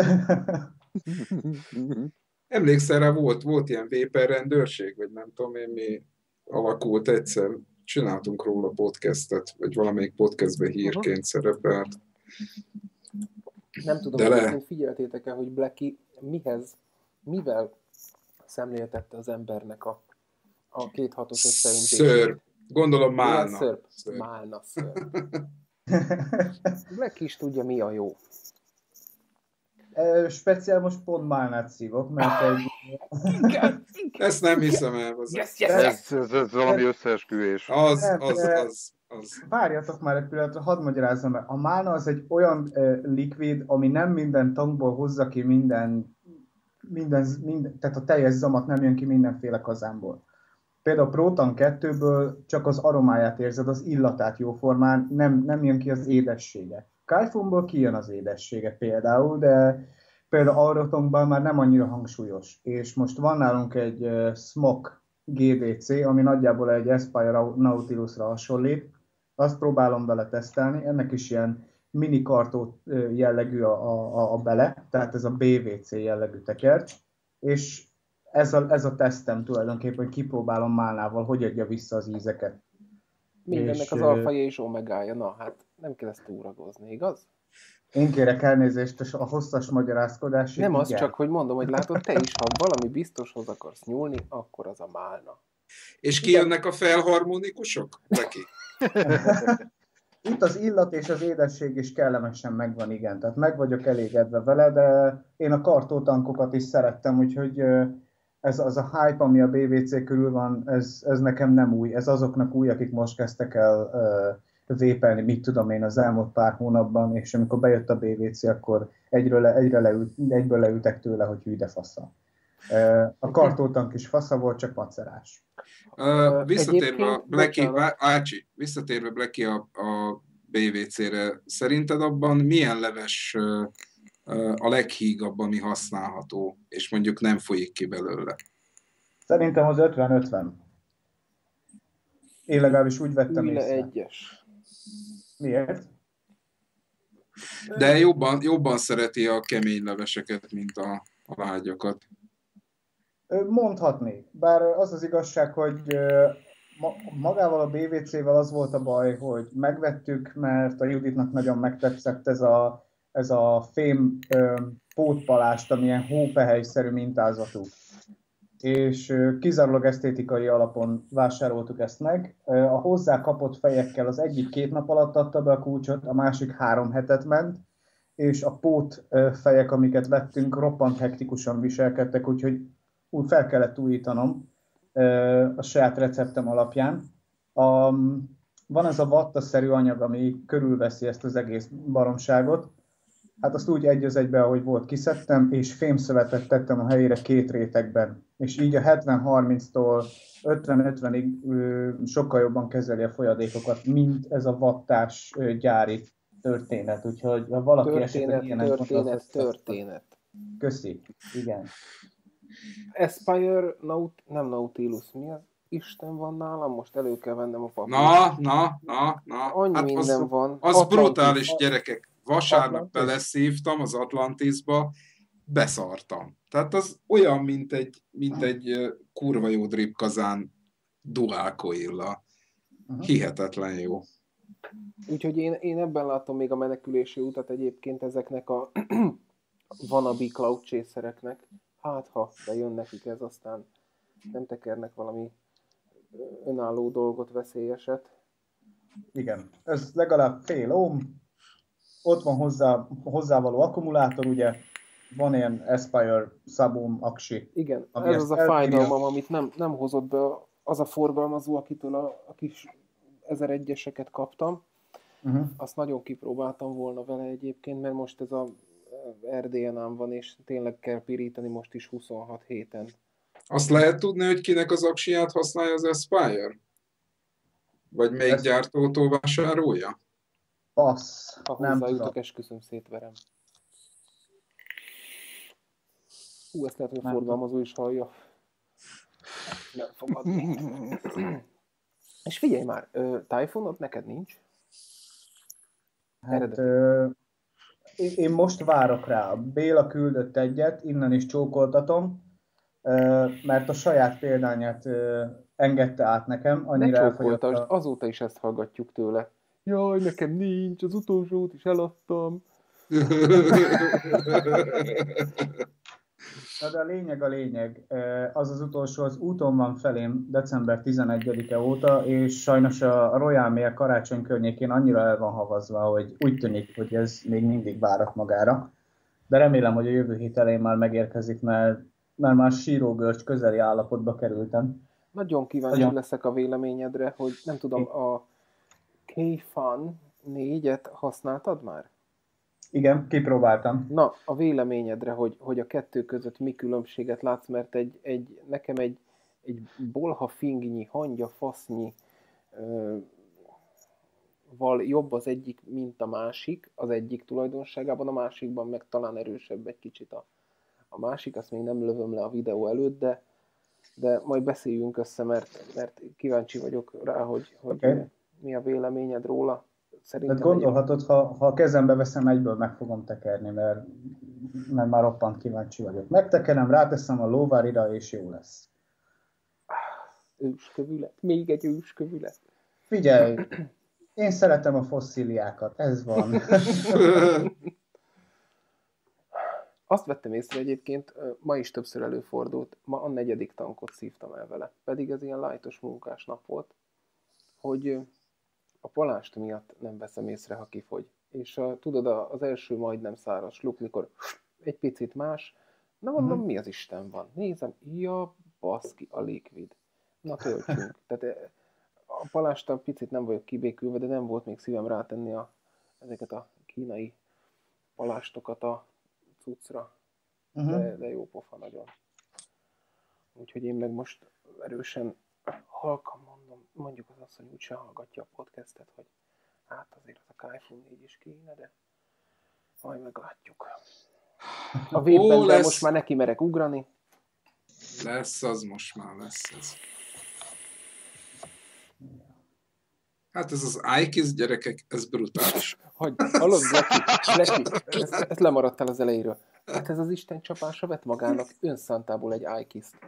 Emlékszel rá, volt, volt ilyen Vapor rendőrség, vagy nem tudom én mi alakult egyszer. Csináltunk róla podcastet, vagy valamelyik podcastben hírként szerepelt. Nem tudom, hogy le... figyeltétek-e, hogy Blacky mihez, mivel szemléltette az embernek a, a két hatos összeintését? Szörp. Gondolom málna. Szörp? Szörp. Málna szörp. Blacky is tudja, mi a jó. Speciál most pont málnát szívok, mert egy... Ezt nem hiszem el. Yes, yes, yes. Ez, ez, ez valami összeesküvés. Az, az, az, az. Várjatok már egy pillanatra, hadd magyarázzam meg. A málna az egy olyan uh, likvid, ami nem minden tankból hozza ki minden, minden, minden, tehát a teljes zamat nem jön ki mindenféle kazánból. Például a Proton kettőből csak az aromáját érzed, az illatát jóformán, nem, nem jön ki az édessége. Kajfunból kijön az édessége például, de például Aurotongban már nem annyira hangsúlyos. És most van nálunk egy uh, Smok G D C, ami nagyjából egy Aspire Nautilusra hasonlít. Azt próbálom vele tesztelni, ennek is ilyen mini kartó jellegű a, a, a bele, tehát ez a B V C jellegű tekercs, és ez a, ez a tesztem tulajdonképpen, hogy kipróbálom málnával, hogy adja vissza az ízeket. Mindennek és, az alfaja és omegája, na hát nem kell ezt túragozni, igaz? Én kérek elnézést a hosszas magyarázkodásig. Nem az, csak hogy mondom, hogy látod, te is, ha valami biztoshoz akarsz nyúlni, akkor az a málna. És kijönnek a felharmonikusok? Neki? Itt az illat és az édesség is kellemesen megvan, igen. Tehát meg vagyok elégedve vele, de én a kartótankokat is szerettem, úgyhogy ez az a hype, ami a B V C körül van, ez, ez nekem nem új. Ez azoknak új, akik most kezdtek el uh, vépelni, mit tudom én, az elmúlt pár hónapban, és amikor bejött a B V C, akkor egyről le, egyre leült, egyből leültek tőle, hogy hű de fasza. Uh, a kartótank is fasza volt, csak macerás. Uh, visszatérve a Blacky, Ácsi, visszatérve Blacky a, a B V C-re, szerinted abban milyen leves uh, a leghígabb, ami használható, és mondjuk nem folyik ki belőle? Szerintem az ötven ötven. Én legalábbis úgy vettem Üle észre. egyes. Miért? De jobban, jobban szereti a kemény leveseket, mint a, a lágyakat. Mondhatni. Bár az az igazság, hogy magával a B V C-vel az volt a baj, hogy megvettük, mert a Juditnak nagyon megtetszett ez a ez a fém ö, pótpalást, amilyen hópehelyszerű mintázatú. És ö, kizárólag esztétikai alapon vásároltuk ezt meg. Ö, a hozzá kapott fejekkel az egyik két nap alatt adta be a kulcsot, a másik három hetet ment, és a pót ö, fejek, amiket vettünk, roppant hektikusan viselkedtek, úgyhogy úgy fel kellett újítanom ö, a saját receptem alapján. A, van ez a vattaszerű anyag, ami körülveszi ezt az egész baromságot. Hát azt úgy egy az egybe, ahogy volt, kiszedtem, és fémszövetet tettem a helyére két rétegben. És így a hetven harminctól ötven ötvenig sokkal jobban kezeli a folyadékokat, mint ez a vattás gyári történet. Úgyhogy ha valaki történet, esetleg ilyenek történet, mondott, történet. Köszi, igen. Aspire, Naut, nem Nautilus, mi az? Isten van nálam, most elő kell vennem a papírt. Na, na, na, na. Annyi hát minden az, van. Az Atlantis, brutális, gyerekek. Vasárnap Atlantis. beleszívtam az Atlantisba, beszartam. Tehát az olyan, mint egy, mint egy kurva jó dripkazán duálkoilla. Hihetetlen jó. Úgyhogy én, én ebben látom még a menekülési utat egyébként ezeknek a wannabe cloud chasereknek. Hát ha bejön nekik ez, aztán nem tekernek valami önálló dolgot, veszélyeset. Igen, ez legalább fél ohm, ott van hozzá, hozzávaló akkumulátor, ugye, van ilyen Aspire Subohm aksi. Igen, ez az a elbírja. Fájdalmam, amit nem, nem hozott be az a forgalmazó, akitől a, a kis ezeregyeseket kaptam. Uh-huh. Azt nagyon kipróbáltam volna vele egyébként, mert most ez a er dé en-ám van, és tényleg kell pirítani most is huszonhat héten. Azt lehet tudni, hogy kinek az aksiját használja az Aspire? Vagy melyik ezt... gyártótól vásárolja? Passz. Ha hozzájutok, esküszöm, szétverem. Hú, ezt lehet, hogy a forgalmazó is hallja. Nem fogadni. És figyelj már, Typhoonod neked nincs? Hát, ö, én most várok rá. Béla küldött egyet, innen is csókoltatom, ö, mert a saját példányát ö, engedte át nekem. Annyira ne csókoltasd, a... azóta is ezt hallgatjuk tőle. Jaj, nekem nincs, az utolsót is eladtam. De a lényeg a lényeg. Az az utolsó, az úton van felém december tizenegyedike óta, és sajnos a Royal Mail karácsony környékén annyira el van havazva, hogy úgy tűnik, hogy ez még mindig várat magára. De remélem, hogy a jövő hét elején már megérkezik, mert, mert már sírógörcs közeli állapotba kerültem. Nagyon kíváncsi Nagyon. leszek a véleményedre, hogy nem tudom, a K-Fan négyet használtad már? Igen, kipróbáltam. Na, a véleményedre, hogy, hogy a kettő között mi különbséget látsz, mert egy, egy, nekem egy, egy bolha fingnyi, hangya fasznyi ö, val jobb az egyik, mint a másik, az egyik tulajdonságában, a másikban meg talán erősebb egy kicsit a, a másik, azt még nem lövöm le a videó előtt, de, de majd beszéljünk össze, mert, mert kíváncsi vagyok rá, hogy, hogy okay. mi a véleményed róla. Szerintem gondolhatod, egy... ha, ha a kezembe veszem, egyből meg fogom tekerni, mert, mert már roppant kíváncsi vagyok. Megtekerem, ráteszem a lóvárira, és jó lesz. Őskövület. Még egy őskövület. Figyelj, én szeretem a fosszíliákat, ez van. Azt vettem észre egyébként, ma is többször előfordult, ma a negyedik tankot szívtam el vele. Pedig ez ilyen lightos munkás nap volt, hogy a palást miatt nem veszem észre, ha kifogy. És a, tudod, az első majdnem száraz sluk, mikor egy picit más, na mondom, mm-hmm. mi az Isten van? Nézem, ja, baszki, a liquid. Na, töltsünk. Tehát a palástal picit nem vagyok kibékülve, de nem volt még szívem rátenni a, ezeket a kínai palástokat a cuccra. Mm-hmm. De, de jó pofa nagyon. Úgyhogy én meg most erősen halkan mondom, mondjuk az asszony úgyse hallgatja a podcastet, hogy hát azért az a Typhoon négy is kéne, de majd meglátjuk. A Vapeben most már neki merek ugrani. Lesz az most már, lesz ez. Hát ez az iKiss, gyerekek, ez brutális. Hagyj, hallod, Zeki, Zeki, ezt, ezt lemaradtál az elejéről. Hát ez az Isten csapása vett magának önszántából egy iKiss-t.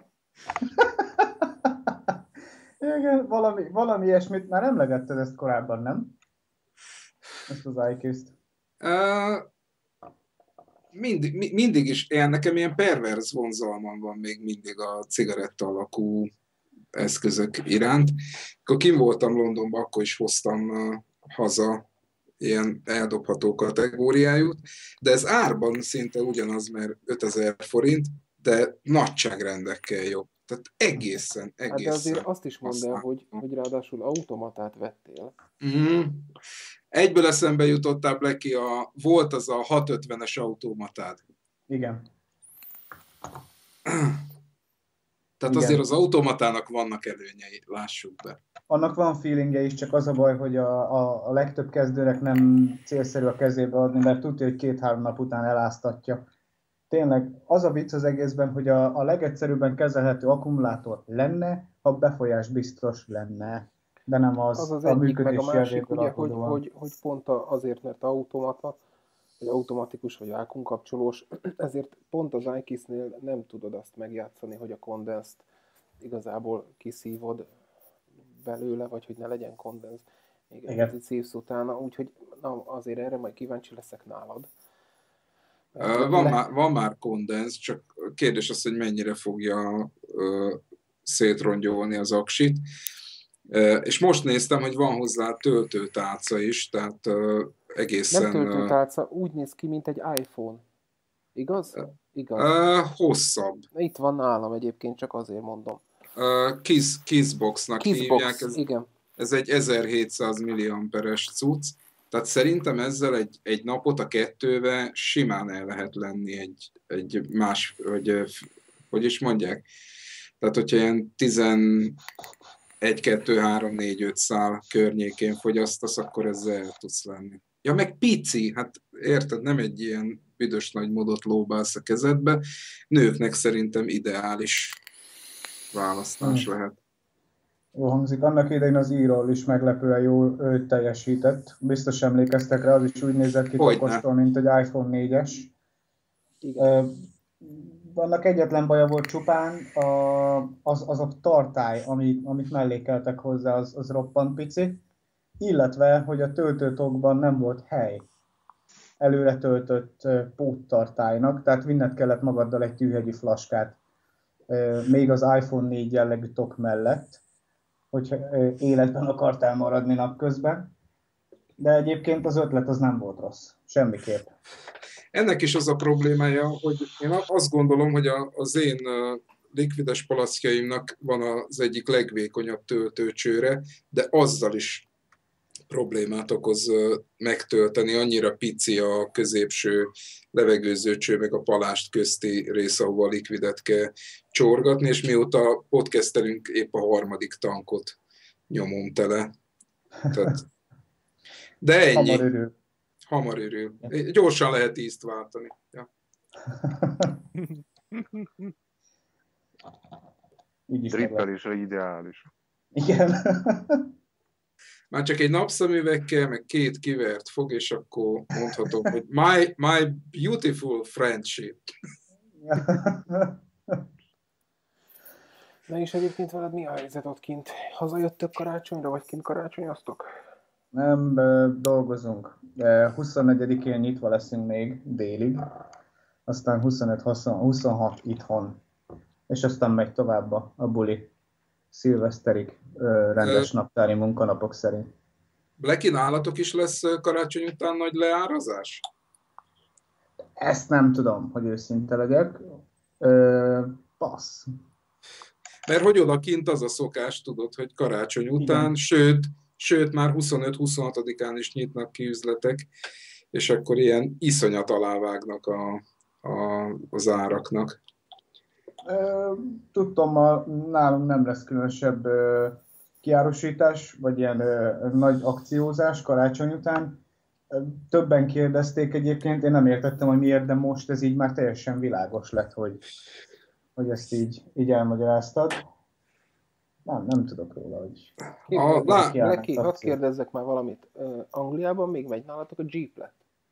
Igen, valami, valami ilyesmit, már emlegetted ezt korábban, nem? Ezt az iKiss-t. Uh, mindig, mi, mindig is, ilyen, nekem ilyen perverz vonzalmam van még mindig a cigaretta alakú eszközök iránt. Akkor kim voltam Londonban, akkor is hoztam uh, haza ilyen eldobható kategóriájút, de ez árban szinte ugyanaz, mert ötezer forint, de nagyságrendekkel jobb. Tehát egészen, egészen. Hát de azért azt is mondd el, hogy, hogy ráadásul automatát vettél. Mm. Egyből eszembe jutottál, Blacky, a, volt az a hatszázötvenes automatád. Igen. Tehát igen. Azért az automatának vannak előnyei, lássuk be. Annak van feelingje is, csak az a baj, hogy a, a, a legtöbb kezdőnek nem célszerű a kezébe adni, mert tudja, hogy két-három nap után eláztatja. Tényleg az a vicc az egészben, hogy a, a legegyszerűbben kezelhető akkumulátor lenne, ha befolyás biztos lenne, de nem az, az, az a egyik, működési meg a másik, ugye, hogy, hogy, hogy, hogy pont azért, mert automata, vagy automatikus, vagy vákuumkapcsolós, ezért pont az iKiss-nél nem tudod azt megjátszani, hogy a kondenzt igazából kiszívod belőle, vagy hogy ne legyen kondenz. Még egy picit szívsz utána, úgyhogy na, azért erre majd kíváncsi leszek nálad. Uh, van, le... már, van már kondenz, csak kérdés az, hogy mennyire fogja uh, szétrongyolni az aksit. Uh, és most néztem, hogy van hozzá töltőtálca is, tehát uh, egészen... Nem uh, töltőtálca, úgy néz ki, mint egy iPhone. Igaz? Igaz. uh, hosszabb. Itt van nálam egyébként, csak azért mondom. Uh, Kiss, Kissboxnak Kissbox, hívják. Ez, igen. ez egy ezerhétszáz milliamperes cucc. Tehát szerintem ezzel egy, egy napot a kettővel simán el lehet lenni egy, egy más, vagy hogy is mondják. Tehát, hogyha ilyen tizenegy, kettő, három, négy, öt szál környékén fogyasztasz, akkor ezzel el tudsz lenni. Ja, meg pici, hát érted, nem egy ilyen büdös nagy modot lóbálsz a kezedbe. Nőknek szerintem ideális választás hmm. lehet. Jó hangzik. Annak idején az e-roll is meglepően jól ő teljesített. Biztos emlékeztek rá, az is úgy nézett ki okostól, mint egy iPhone négyes. Igen. Annak egyetlen baja volt csupán, a, az, az a tartály, amit, amit mellékeltek hozzá, az, az roppant pici, illetve, hogy a töltőtokban nem volt hely előre töltött póttartálynak, tehát vinned kellett magaddal egy tűhegyi flaskát, még az iPhone négy jellegű tok mellett, hogyha életben akartál maradni napközben. De egyébként az ötlet az nem volt rossz, semmiképp. Ennek is az a problémája, hogy én azt gondolom, hogy az én likvides palackjaimnak van az egyik legvékonyabb töltőcsőre, de azzal is problémát okoz megtölteni, annyira pici a középső levegőzőcső, meg a palást közti rész, ahol a likvidet kell csorgatni, és mióta podcastelünk, épp a harmadik tankot nyomom tele. Tehát, de ennyi. Hamar örül. Hamar örül. Gyorsan lehet ízt váltani. Ja. Trippelésre ideális. Igen. Már csak egy napszemüvegkel, meg két kivert fog, és akkor mondhatom, hogy my, my beautiful friendship. Na és egyébként veled mi a helyzet ott kint? Hazajöttök karácsonyra, vagy kint karácsonyoztok? Nem, dolgozunk. huszonnegyedikén nyitva leszünk még délig, aztán huszonöt huszonhat itthon, és aztán megy tovább a, a buli szilveszterig rendes naptári munkanapok szerint. Blackie, nálatok is lesz karácsony után nagy leárazás? Ezt nem tudom, hogy őszinte legyek. Ö, passz. Mert hogy odakint az a szokás, tudod, hogy karácsony után, igen. sőt, sőt már huszonöt huszonhatodikán is nyitnak ki üzletek, és akkor ilyen iszonyat alávágnak a, a, az áraknak. Tudtam, nálunk nem lesz különösebb kiárusítás, vagy ilyen nagy akciózás karácsony után. Többen kérdezték egyébként, én nem értettem, hogy miért, de most ez így már teljesen világos lett, hogy, hogy ezt így, így elmagyaráztad. Nem, nem tudok róla, hogy... Leki, hadd kérdezzek már valamit. Angliában még megy nálatok a Jeeplet?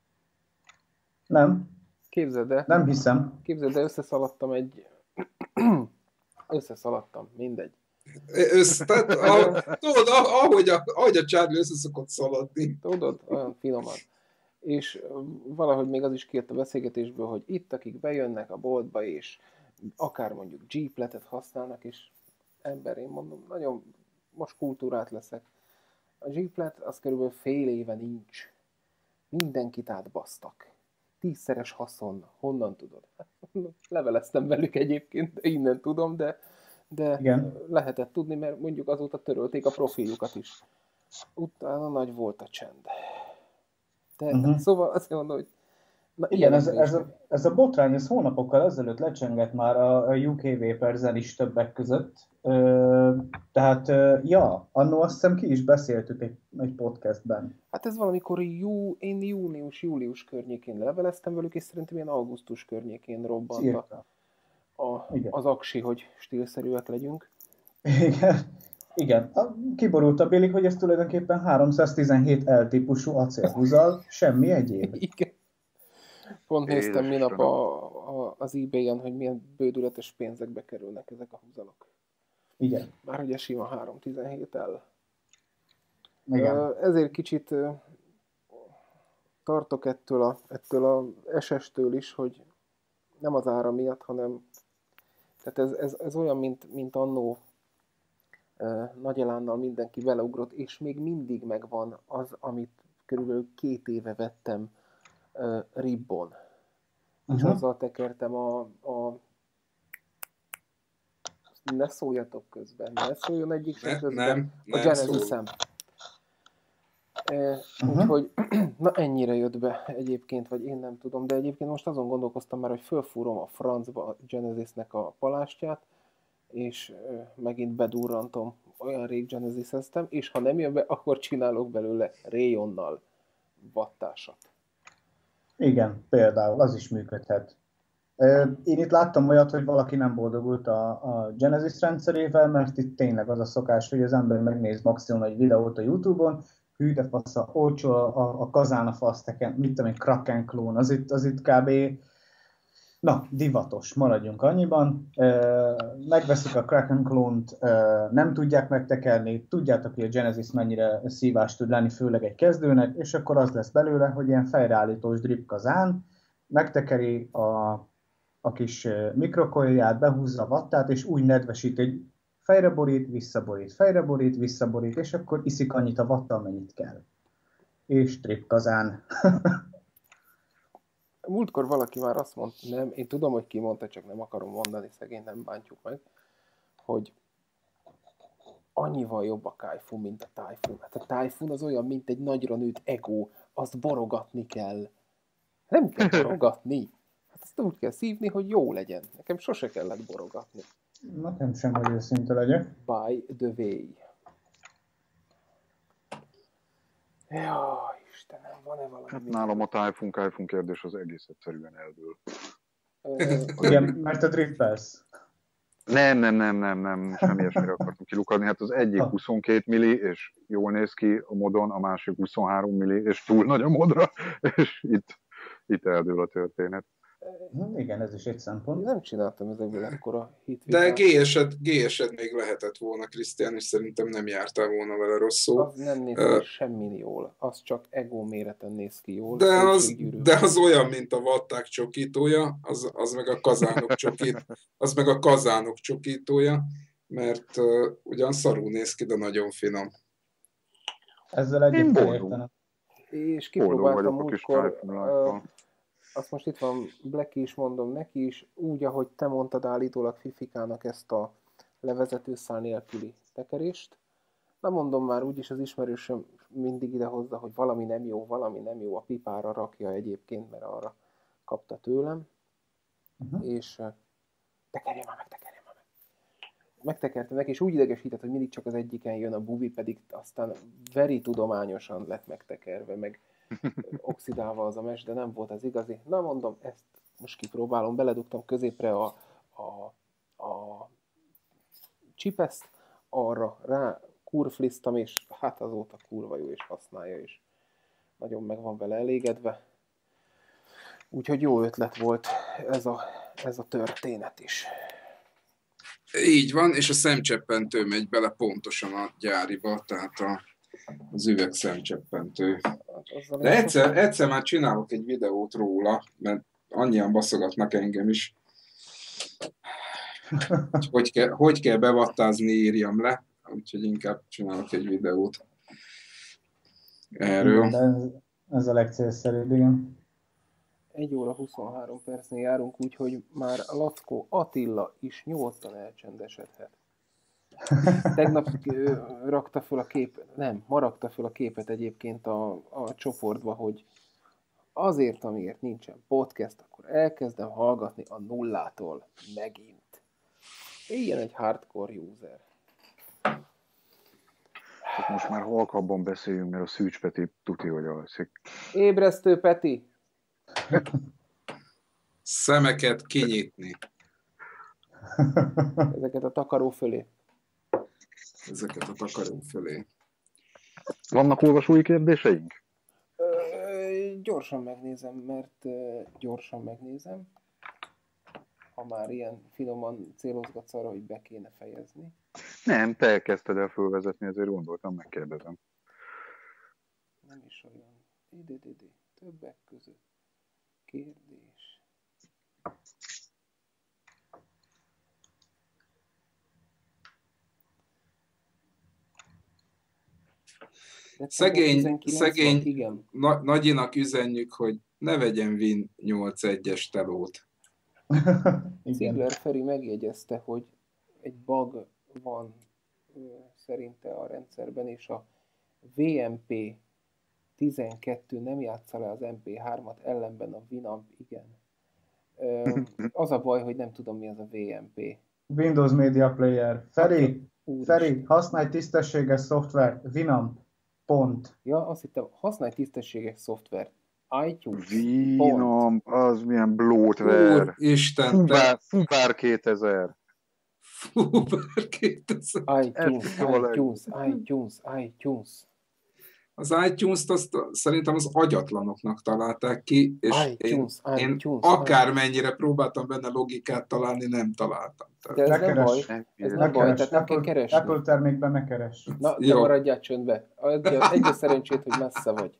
Nem. Képzeld el. Nem hiszem. Képzeld el, összeszaladtam egy... összeszaladtam, mindegy. Össz, tehát, a, tudod, ahogy a, ahogy a Charlie összeszokott szaladni. Tudod, olyan finoman. És valahogy még az is kijött a beszélgetésből, hogy itt, akik bejönnek a boltba, és akár mondjuk Jeepletet használnak, és ember, én mondom, nagyon most kultúrát leszek. A Jeeplet az körülbelül fél éve nincs. Mindenkit átbasztak. Tízszeres haszon. Honnan tudod? Leveleztem velük egyébként, de innen tudom, de, de lehetett tudni, mert mondjuk azóta törölték a profiljukat is. Utána nagy volt a csend. De uh-huh. Szóval azt mondom, hogy... Na, igen, ez, ez, a, ez a botrány, ez hónapokkal ezelőtt lecsengett már a, a u ká Vaporzen is többek között. Ö, tehát, ö, ja, annó azt hiszem ki is beszéltük egy, egy podcastben. Hát ez valamikor jú, én június-július környékén leveleztem velük, és szerintem ilyen augusztus környékén robbant a, a, az aksi, hogy stílszerűek legyünk. Igen. Igen, kiborult a Billy, hogy ez tulajdonképpen háromszáztizenhét L-típusú acélhúzal, semmi egyéb. Igen. Pont Édes néztem minap a, a, az eBay-en, hogy milyen bődületes pénzekbe kerülnek ezek a húzalok. Igen. Már ugye sima háromszáztizenhét L. Igen. Ezért kicsit tartok ettől a, ettől a es es-től is, hogy nem az ára miatt, hanem tehát ez, ez, ez olyan, mint, mint annó Nagy Elánnal mindenki beleugrott, és még mindig megvan az, amit körülbelül két éve vettem uh, ribbon. És Uh-huh. azzal tekertem a, a... Ne szóljatok közben, ne szóljon egyik sem Ne, közben. nem, A nem Genesis-em. E, Uh-huh. úgyhogy, na ennyire jött be egyébként, vagy én nem tudom, de egyébként most azon gondolkoztam már, hogy fölfúrom a francba a Genesisnek a palástját, és e, megint bedurrantom, olyan rég Genesis-eztem, és ha nem jön be, akkor csinálok belőle Rayonnal vattásat. Igen, például, az is működhet. Ö, Én itt láttam olyat, hogy valaki nem boldogult a, a Genesis rendszerével, mert itt tényleg az a szokás, hogy az ember megnéz maximum egy videót a YouTube-on, hű de fasz, a olcsó a, a, a kazán a faszteken, mit tudom én, Kraken klón, az itt, az itt kb. Na, divatos, maradjunk annyiban. Ö, Megveszik a Kraken klónt, ö, nem tudják megtekerni, tudjátok, hogy a Genesis mennyire szívás tud lenni, főleg egy kezdőnek, és akkor az lesz belőle, hogy ilyen fejreállítós drip kazán, megtekeri a, a kis mikrokoilját, behúzza a vattát, és úgy nedvesít, hogy fejreborít, visszaborít, fejreborít, visszaborít, és akkor iszik annyit a vatta, amennyit kell. És drip kazán. Múltkor valaki már azt mondta, nem, én tudom, hogy ki mondta, csak nem akarom mondani, szegény, nem bántjuk meg, hogy annyival jobb a Kaifun, mint a Typhoon. Hát a Typhoon az olyan, mint egy nagyra nőtt ego, azt borogatni kell. Nem kell borogatni. Hát azt úgy kell szívni, hogy jó legyen. Nekem sose kellett borogatni. Nekem sem, hogy őszinte legyek. By the way. Jaj, Istenem, van-e valami? Hát nálam a Typhoon Kaifun kérdés az egész egyszerűen eldől. Ö, Igen, mert a drippelsz. Nem, nem, nem, nem, nem, semmi ilyesmire akartam kilukadni. Hát az egyik Ha. huszonkét milli, és jól néz ki a modon, a másik huszonhárom milli, és túl nagy a modra, és itt, itt eldől a történet. Igen, ez is egy Én szempont. nem csináltam ezekből ekkora De hitvitát. G-esed, G-esed még lehetett volna, Krisztián, és szerintem nem jártál volna vele rosszul. Az nem néz ki Ö, semmin jól. Az csak ego méreten néz ki jól. De az, szépséggyűrű. de az olyan, mint a vatták csokítója, az, az meg a kazánok csokít, az meg a kazánok csokítója, mert uh, ugyan szarul néz ki, de nagyon finom. Ezzel együtt Én kell boldog. értenem. És Boldog kipróbáltam vagyok a kis múltkor, Typhoon ö, lájkkal. azt most itt van Blacky is, mondom neki is, úgy, ahogy te mondtad állítólag Fifikának ezt a levezetőszál nélküli tekerést. Na mondom már, úgyis az ismerősöm mindig idehozza, hogy valami nem jó, valami nem jó, a pipára rakja egyébként, mert arra kapta tőlem. Uh-huh. És ö, tekerje már meg, tekerje már meg. Megtekertem neki, és úgy idegesített, hogy mindig csak az egyiken jön a bubi, pedig aztán veri tudományosan lett megtekerve, meg oxidálva az a mes, de nem volt az igazi. Na mondom, ezt most kipróbálom, beledugtam középre a, a, a csipeszt, arra rá kurflisztam, és hát azóta kurva jó, és használja, és nagyon meg van vele elégedve. Úgyhogy jó ötlet volt ez a, ez a történet is. Így van, és a szemcseppentő megy bele pontosan a gyáriba, tehát a, az üveg szemcseppentő. Hát azzal De én egyszer, sosem- egyszer már csinálok egy videót róla, mert annyian baszogatnak engem is. Hogy hogy kell, hogy kell bevattázni, írjam le. Úgyhogy inkább csinálok egy videót erről. Igen, de ez, ez a legcélszerűbb, igen. egy óra huszonhárom percnél járunk, úgyhogy már Lackó Attila is nyugodtan elcsendesedhet. Tegnap ö, rakta föl a képet, nem, ma rakta föl a képet egyébként a, a csoportba, hogy azért, amiért nincsen podcast, akkor elkezdem hallgatni a nullától megint. Ilyen egy hardcore user. Csak most már halkabban beszéljünk, mert a Szűcs Peti tuti, hogy alszik. Ébresztő Peti! Szemeket kinyitni. Ezeket a takaró fölé. Ezeket a takaró fölé. Vannak olvasói kérdéseink? Ö, gyorsan megnézem, mert ö, gyorsan megnézem. Ha már ilyen finoman célozgatsz arra, hogy be kéne fejezni. Nem, te kezdted el fölvezetni, ezért gondoltam, megkérdezem. Nem is olyan. Iddd. Többek között. Kérdés. Szegény, szegény van, igen. na, nagyinak üzenjük, hogy ne vegyen Win nyolc egyes telót. Ziegler Feri megjegyezte, hogy egy bug van ö, szerinte a rendszerben, és a vé em pé tizenkettő nem játsza le az em pé hármat, ellenben a Winamp igen. Ö, az a baj, hogy nem tudom, mi az a vé em pé. Windows Media Player. Feri, Úristen. Feri, használj tisztességes szoftvert. Winamp. Pont. Ja, azt hittem, használj tisztességes szoftvert. iTunes. Winamp, az milyen bloatware. Úristen, te... Fubár, Fubár kétezer. Fubár kétezer. iTunes, iTunes, iTunes, iTunes. Az iTunes-t azt szerintem az agyatlanoknak találták ki, és iTunes, én, iTunes, én akármennyire próbáltam benne logikát találni, nem találtam. De ez Ne nem keres. baj, ez Ne nem baj, keres. tehát nem kell Apple, keresni. Apple termékben ne keres. Na, de Jó. maradjál csöndbe. Egy, egy a szerencsét, hogy messze vagy.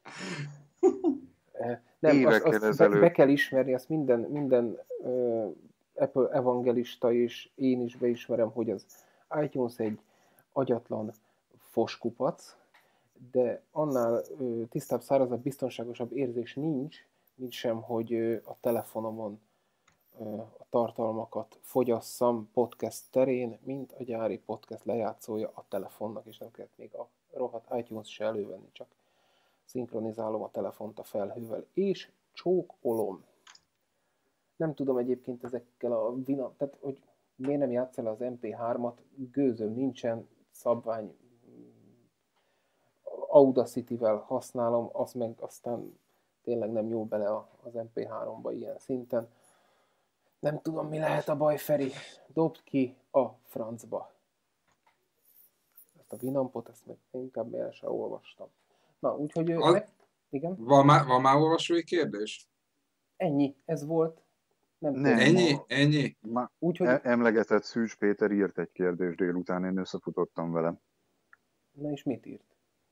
Nem, azt, Évekkel azt be, ezelőtt. be kell ismerni, azt minden, minden uh, Apple evangelista és én is beismerem, hogy az iTunes egy agyatlan foskupac, de annál uh, tisztább, szárazabb, biztonságosabb érzés nincs, mint sem, hogy uh, a telefonomon uh, a tartalmakat fogyasszam podcast terén, mint a gyári podcast lejátszója a telefonnak, és nem kellett még a rohadt iTunes se elővenni, csak szinkronizálom a telefont a felhővel, és csókolom. Nem tudom egyébként ezekkel a Winamp, tehát hogy miért nem játsz el az em pé hármat, gőzöm nincsen, szabvány Audacity-vel használom, az meg aztán tényleg nem jó bele az em pé háromba ilyen szinten. Nem tudom, mi lehet a baj, Feri. Dobd ki a francba. Ezt a Winampot, ezt meg inkább el sem olvastam. Na, úgyhogy... Az... Meg... Igen? Van már, van már olvasói kérdés? Ennyi, ez volt. Nem, Nem. tudom. Ennyi? Ennyi? Ma, Úgyhogy... e- emlegetett Szűcs Péter írt egy kérdést délután, én összefutottam vele. Na és mit írt?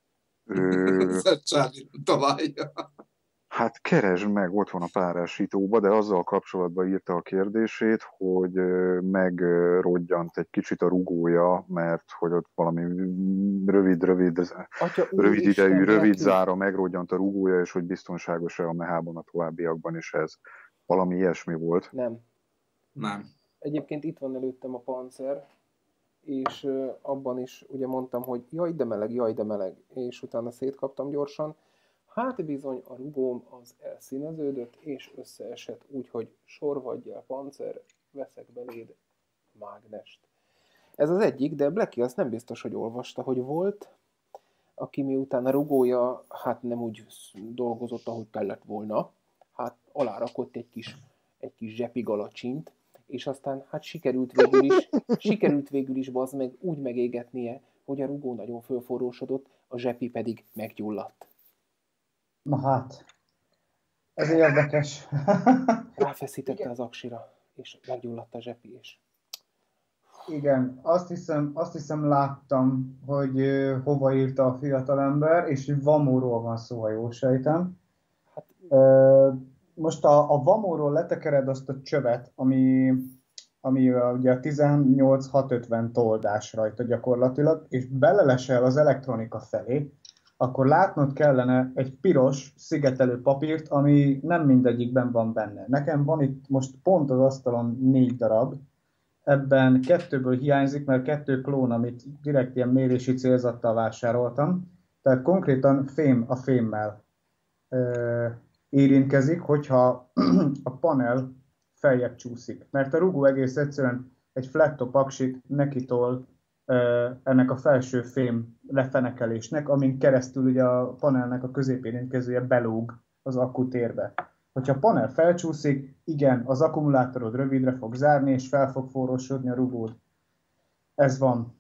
Ö, Charlie találja. hát keresd meg, ott van a párásítóba, de azzal kapcsolatban írta a kérdését, hogy ö, megrodjant egy kicsit a rugója, mert hogy ott valami rövid-rövid Atya, rövid Úristen, idejű, rövid Blacky. zára megrodjant a rugója, és hogy biztonságos-e a mehában a továbbiakban is ez. Valami ilyesmi volt. Nem. Nem. Egyébként itt van előttem a Panzer, és uh, abban is ugye mondtam, hogy jaj, de meleg, jaj, de meleg, és utána szétkaptam gyorsan. Hát bizony a rugóm az elszíneződött, és összeesett, úgyhogy sorvadjál, Panzer, veszek beléd mágnest. Ez az egyik, de Blacky azt nem biztos, hogy olvasta, hogy volt, aki miután a rugója hát nem úgy dolgozott, ahogy kellett volna, hát alárakott egy kis, egy kis zsepi galacsint, és aztán hát sikerült végül is, sikerült végül is bazd meg úgy megégetnie, hogy a rugó nagyon fölforrósodott, a zsepi pedig meggyulladt. Na hát, ez érdekes. Ráfeszítette Igen. az aksira, és meggyulladt a zsepi, és... Igen, azt hiszem, azt hiszem láttam, hogy ö, hova írta a fiatalember, és Vamóról van szó, ha jól sejtem. Hát, Ö, most a, a Vamóról letekered azt a csövet, ami, ami a, ugye a tizennyolc hatszázötven toldás rajta gyakorlatilag, és belelesel az elektronika felé, akkor látnod kellene egy piros szigetelő papírt, ami nem mindegyikben van benne. Nekem van itt most pont az asztalon négy darab, ebben kettőből hiányzik, mert kettő klón, amit direkt ilyen mérési célzattal vásároltam. Tehát konkrétan fém a fémmel ö, érintkezik, hogyha a panel feljebb csúszik. Mert a rugó egész egyszerűen egy flat-top aksit nekitol ö, ennek a felső fém lefenekelésnek, amin keresztül ugye a panelnek a középérintkezője belóg az akkutérbe. Hogyha a panel felcsúszik, igen, az akkumulátorod rövidre fog zárni, és fel fog forrósodni a rugód. Ez van.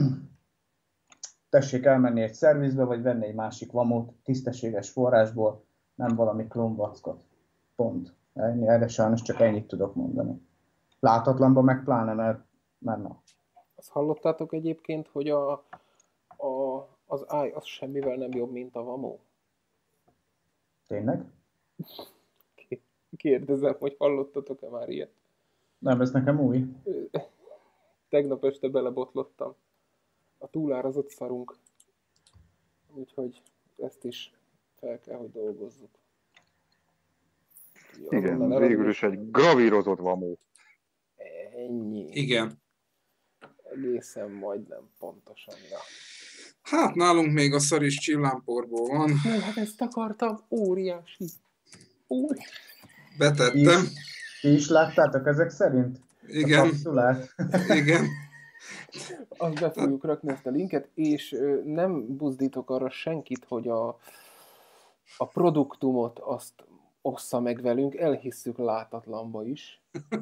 Tessék elmenni egy szervizbe, vagy venni egy másik vamót tisztességes forrásból, nem valami klónvackot. Pont. Ennyi, erre sajnos csak ennyit tudok mondani. Látatlanban meg pláne, mert, mert na. azt hallottátok egyébként, hogy a, a, az i az semmivel nem jobb, mint a Vamo? Tényleg? Kérdezem, hogy hallottatok-e már ilyet? Nem, ez nekem új. Tegnap este belebotlottam. A túlárazott szarunk Úgyhogy ezt is fel kell, hogy dolgozzuk. Igen, végül is egy gravírozott vamó. Ennyi. Igen. Egészen majdnem pontosan. Ja. Hát nálunk még a szar is csillámporból van. Nem, hát ezt akartam. Óriási. Óriási. Betettem. Ti is láttátok ezek szerint? Igen. A kapszulát? Igen. Azt be fogjuk rakni ezt a linket, és nem buzdítok arra senkit, hogy a, a produktumot azt ossza meg velünk, elhisszük látatlanba is.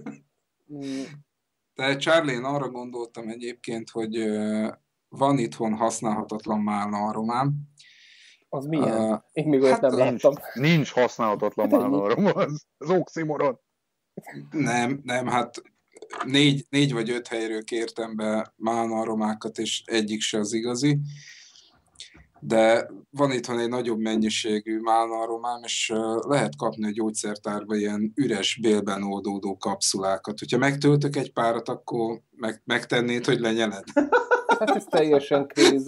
De Charlie, én arra gondoltam egyébként, hogy van itthon használhatatlan málna aromám. Az milyen? Uh, Én még olyat hát nem nincs, láttam. nincs használhatatlan Hát málna aroma, az, az oximoron. Nem, nem, hát négy, négy vagy öt helyről kértem be málna aromákat, és egyik se az igazi. De van itthon egy nagyobb mennyiségű málna aromám, és lehet kapni a gyógyszertárba ilyen üres bélben oldódó kapszulákat. Hogyha megtöltök egy párat, akkor meg, megtennéd, hogy lenyeled? Hát ez teljesen crazy.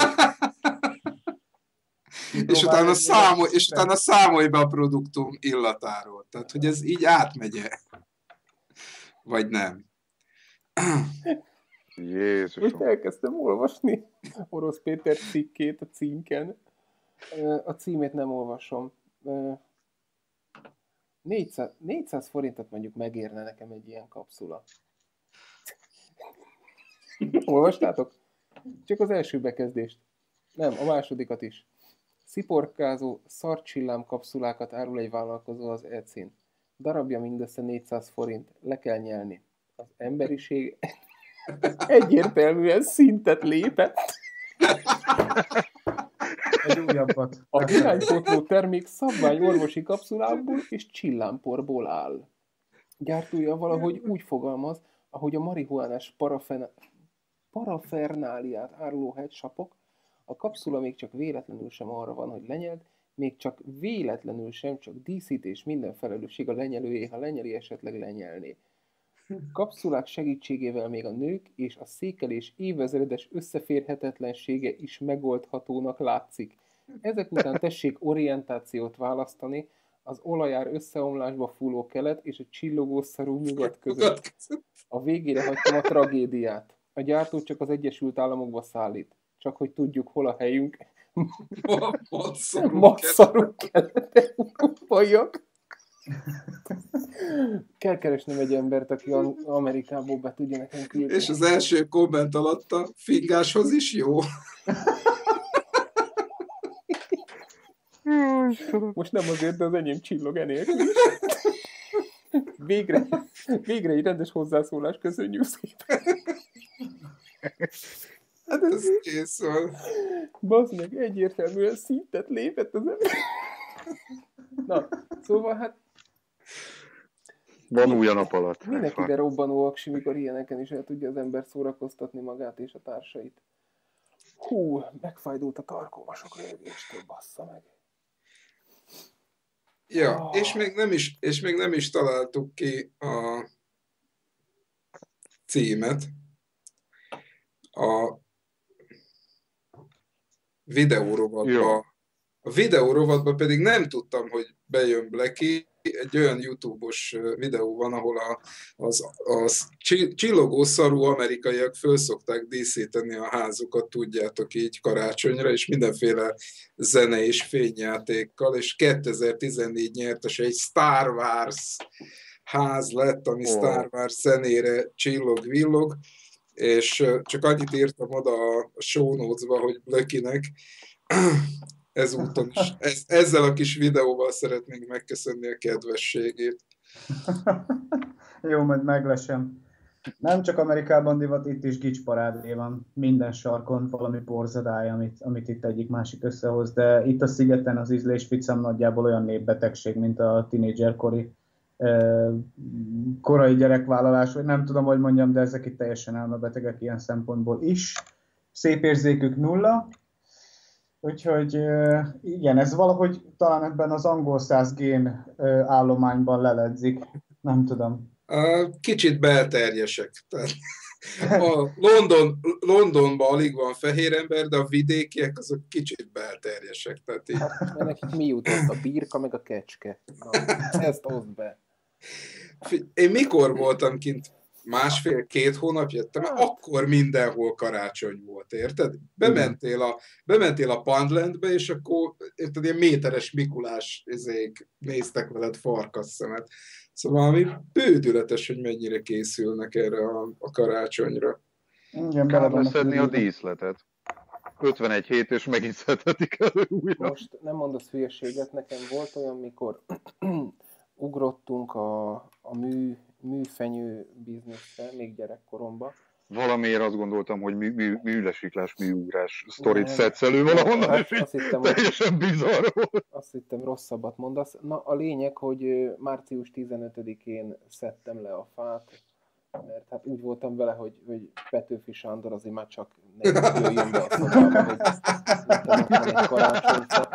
és, utána számol, és utána számolj be a produktum illatáról. Tehát, hogy ez így átmegye. Vagy nem. Jézusom. Most elkezdtem olvasni Orosz Péter cikkét a címken. A címét nem olvasom. négyszáz, négyszáz forintot mondjuk megérne nekem egy ilyen kapszula. Olvastátok? Csak az első bekezdést. Nem, a másodikat is. Sziporkázó szarcsillám kapszulákat árul egy vállalkozó az e-cén. Darabja mindössze négyszáz forint. Le kell nyelni. Az emberiség egyértelműen szintet lépett. Egy újabbat. A iránypótló termék szabványorvosi kapszulából és csillámporból áll. Gyártója valahogy úgy fogalmaz, ahogy a marihuánás parafen... parafernáliát áruló headsapok, a kapszula még csak véletlenül sem arra van, hogy lenyeld, még csak véletlenül sem, csak díszítés, minden felelősség a lenyelőjé, ha lenyeli, esetleg lenyelné. Kapszulák segítségével még a nők és a székelés évezredes összeférhetetlensége is megoldhatónak látszik. Ezek után tessék orientációt választani az olajár összeomlásba fúló kelet és a csillogó szarú nyugat között. A végére hagytam a tragédiát. A gyártó csak az Egyesült Államokba szállít. Csak hogy tudjuk, hol a helyünk. Masszarú kelet-európaiak. Kell keresnem egy embert, aki Amerikából be tudja nekem küldeni. És az első komment alatta, fingáshoz is jó. Most nem azért, de az enyém csillog enélkül. Végre, végre egy rendes hozzászólás, köszönjük szépen. Hát ez kész van. Bazd meg, egyértelműen szintet lépett az ember. Na, szóval hát van új a nap alatt. mindenkibe robbanó aksi, mikor ilyeneken is el tudja az ember szórakoztatni magát és a társait. Hú, megfájdult a tarkóm a sok röhögéstől, bassza meg. Ja, Oh. és, még nem is, és még nem is találtuk ki a címet. A videórovatba. A videórovatba pedig nem tudtam, hogy bejön Blacky. Egy olyan YouTube-os videó van, ahol a, az, az csillogó szarú amerikaiak föl szokták díszíteni a házukat, tudjátok így karácsonyra, és mindenféle zene és fényjátékkal, és kétezer-tizennégy nyertes egy Star Wars ház lett, ami oh. Star Wars zenére csillog-villog, és csak annyit írtam oda a show notes-ba, hogy Blackynek ezúton is, ez, ezzel a kis videóval szeretnénk megköszönni a kedvességét. Jó, majd meglesem. Nem csak Amerikában divat, itt is gicsparádé van. Minden sarkon valami porzadály, amit, amit itt egyik-másik összehoz, de itt a szigeten az ízlésficam nagyjából olyan népbetegség, mint a tinédzserkori eh, korai gyerekvállalás, vagy nem tudom, hogy mondjam, de ezek itt teljesen elmebetegek ilyen szempontból is. Szép érzékük nulla. Úgyhogy igen, ez valahogy talán ebben az angol száz gén állományban leledzik. Nem tudom. Kicsit belterjesek. Tehát A London, Londonban alig van fehér ember, de a vidékiek azok kicsit belterjesek. Tehát így. Hát, mert nekik mi jutott? A birka meg a kecske. Na, ezt oszd be. Én mikor voltam kint? Másfél-két hónap jöttem, hát. Akkor mindenhol karácsony volt, érted? Bementél a, bementél a Pandlandbe, és akkor érted, ilyen méteres Mikulás izék néztek veled farkasszemet. Szóval valami bődületes, hogy mennyire készülnek erre a, a karácsonyra. Igen, kell leszedni a díszletet. ötvenegy hét, és megint szedhetik elő újra. Most nem mondasz hülyeséget, nekem volt olyan, mikor ugrottunk a, a mű, műfenyő bizniszre, még gyerekkoromban. Valamiért azt gondoltam, hogy mű, mű, műlesiklás, műugrás sztorit szedsz elő valahonnan, hát, és hittem, teljesen bizarr volt. Azt hittem, rosszabbat mondasz. Na, a lényeg, hogy március tizenötödikén szedtem le a fát, mert hát úgy voltam vele, hogy, hogy Petőfi Sándor azért már csak ne jöjjön be a szobába, hogy itt egy karácsonyfa.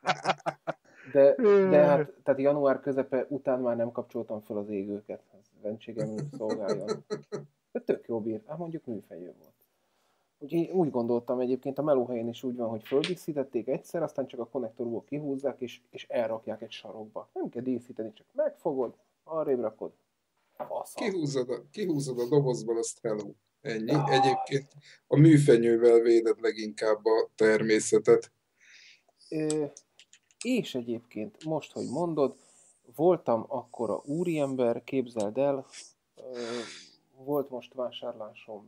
De, de hát tehát január közepe után már nem kapcsoltam fel az égőket. Ez vendségem szolgáljon. De tök jó bír. Hát mondjuk műfejő volt. Úgyhogy úgy gondoltam egyébként, a melóhelyen is úgy van, hogy földíszítették egyszer, aztán csak a konnektorból kihúzzák, és, és elrakják egy sarokba. Nem kell díszíteni, csak megfogod, arrébb rakod. Kihúzod a, kihúzod a dobozból, azt hello. Ennyi. Ah. Egyébként a műfenyővel véded leginkább a természetet. Ö, és egyébként, most, hogy mondod, voltam akkora úriember, képzeld el, ö, volt most vásárlásom,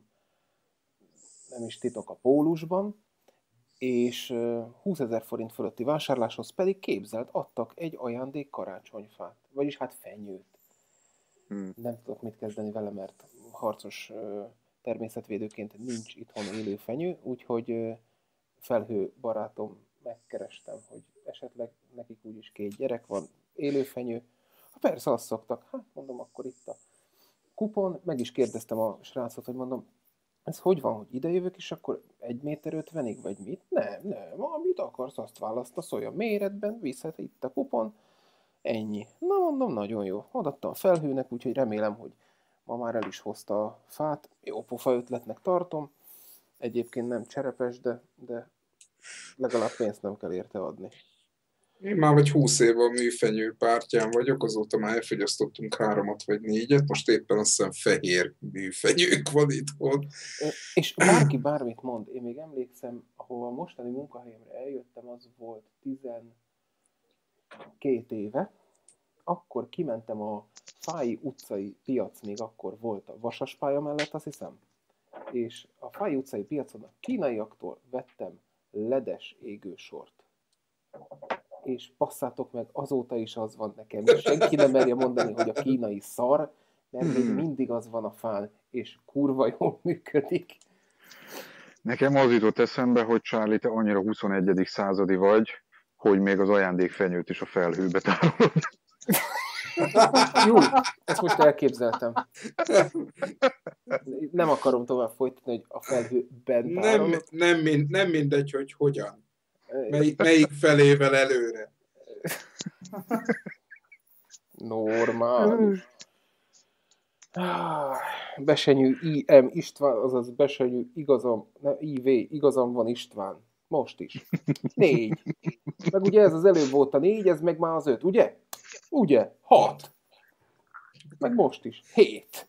nem is titok, a Pólusban, és húszezer forint fölötti vásárláshoz pedig képzeld, adtak egy ajándék karácsonyfát, vagyis hát fenyőt. Hmm. Nem tudok mit kezdeni vele, mert harcos természetvédőként nincs itthon élő fenyő, úgyhogy felhő barátom megkerestem, hogy esetleg nekik úgyis két gyerek van, élő fenyő. Ha persze azt szoktak, hát mondom, akkor itt a kupon, meg is kérdeztem a srácot, hogy mondom, ez hogy van, hogy idejövök, és akkor egy méter ötvenig, vagy mit? Nem, nem, amit akarsz, azt választasz olyan méretben, viszed itt a kupon, ennyi. Na mondom, nagyon jó. Adattam felhőnek, úgyhogy remélem, hogy ma már el is hozta a fát. Jó pofa ötletnek tartom. Egyébként nem cserepes, de, de legalább pénzt nem kell érte adni. Én már vagy húsz éve a műfenyő pártján vagyok, azóta már elfogyasztottunk háromat vagy négyet, most éppen azt hiszem fehér műfenyők van itthon. És bárki bármit mond, én még emlékszem, ahol a mostani munkahelyemre eljöttem, az volt tizenkét éve, akkor kimentem a Fáji utcai piac, még akkor volt a Vasaspálya mellett, azt hiszem, és a Fáji utcai piacon a kínaiaktól vettem ledes égősort. És passzátok meg, azóta is az van nekem. Senki nem merje mondani, hogy a kínai szar, mert még mindig az van a fán, és kurva jól működik. Nekem az jutott eszembe, hogy Charlie, te annyira huszonegyedik századi vagy, hogy még az ajándékfenyőt is a felhőbe tárolod. Jó, ezt most elképzeltem. Nem akarom tovább folytatni, hogy a felhőben tárolod. Nem, nem, mind, nem mindegy, hogy hogyan. Melyik, melyik felével előre? Normális. Besenyő I M István, azaz Besenyő igazam, ne, I V igazam van István. Most is. Négy. Meg ugye ez az előbb volt a négy, ez meg már az öt, ugye? Ugye? Hat. Meg most is. Hét.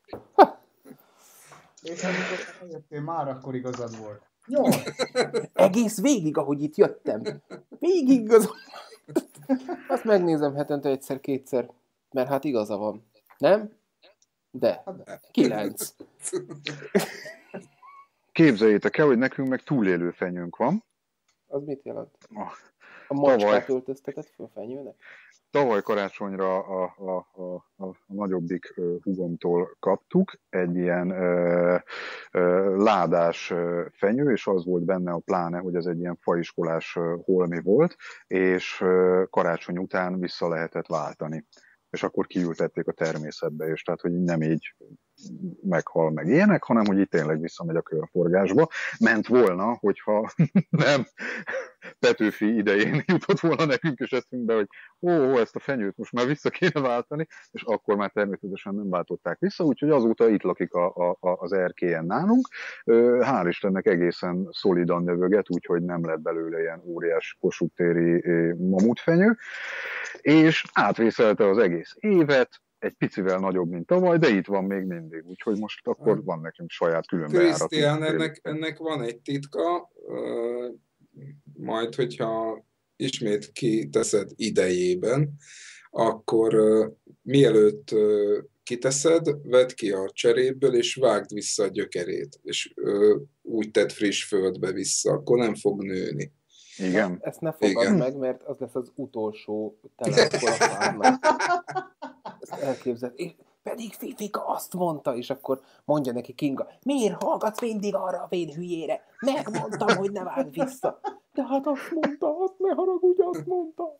És amikor eljöttél, már akkor igazad volt. Nyolc. Egész végig, ahogy itt jöttem. Végig igazam. Azt megnézem hetente egyszer-kétszer, mert hát igaza van. Nem? De. Kilenc. Képzeljétek el, hogy nekünk meg túlélő fenyőnk van. Az mit jelent? Ah, A macskát öltöztetett föl fenyőnek? Tavaly karácsonyra a, a, a, a, a nagyobbik uh, húgomtól kaptuk egy ilyen uh, uh, ládás uh, fenyő, és az volt benne a pláne, hogy ez egy ilyen faiskolás uh, holmi volt, és uh, karácsony után vissza lehetett váltani. És akkor kiültették a természetbe, és tehát, hogy nem így meghal meg ilyenek, hanem, hogy itt tényleg visszamegy a körforgásba. Ment volna, hogyha nem Petőfi idején jutott volna nekünk is eszünkbe, hogy ó, ó, ezt a fenyőt most már vissza kéne váltani, és akkor már természetesen nem váltották vissza, úgyhogy azóta itt lakik a, a, a, az erkélyen nálunk. Hál' Istennek egészen szolidan növöget, úgyhogy nem lett belőle ilyen óriás Kossuth téri mamutfenyő, és átvészelte az egész évet, egy picivel nagyobb, mint tavaly, de itt van még mindig, úgyhogy most akkor van nekünk saját külön bejáratunk. Krisztián, ennek, ennek van egy titka, majd, hogyha ismét kiteszed idejében, akkor mielőtt kiteszed, vedd ki a cseréből, és vágd vissza a gyökerét, és úgy tedd friss földbe vissza, akkor nem fog nőni. Igen. Ezt ne fogad Igen. meg, mert az lesz az utolsó tele akkor a fárnak. Ezt elképzeld. És pedig Fifika azt mondta, és akkor mondja neki Kinga, miért hallgatsz mindig arra a vén hülyére? Megmondtam, hogy ne vágj vissza. De hát azt mondta, azt ne haragudj, azt mondta.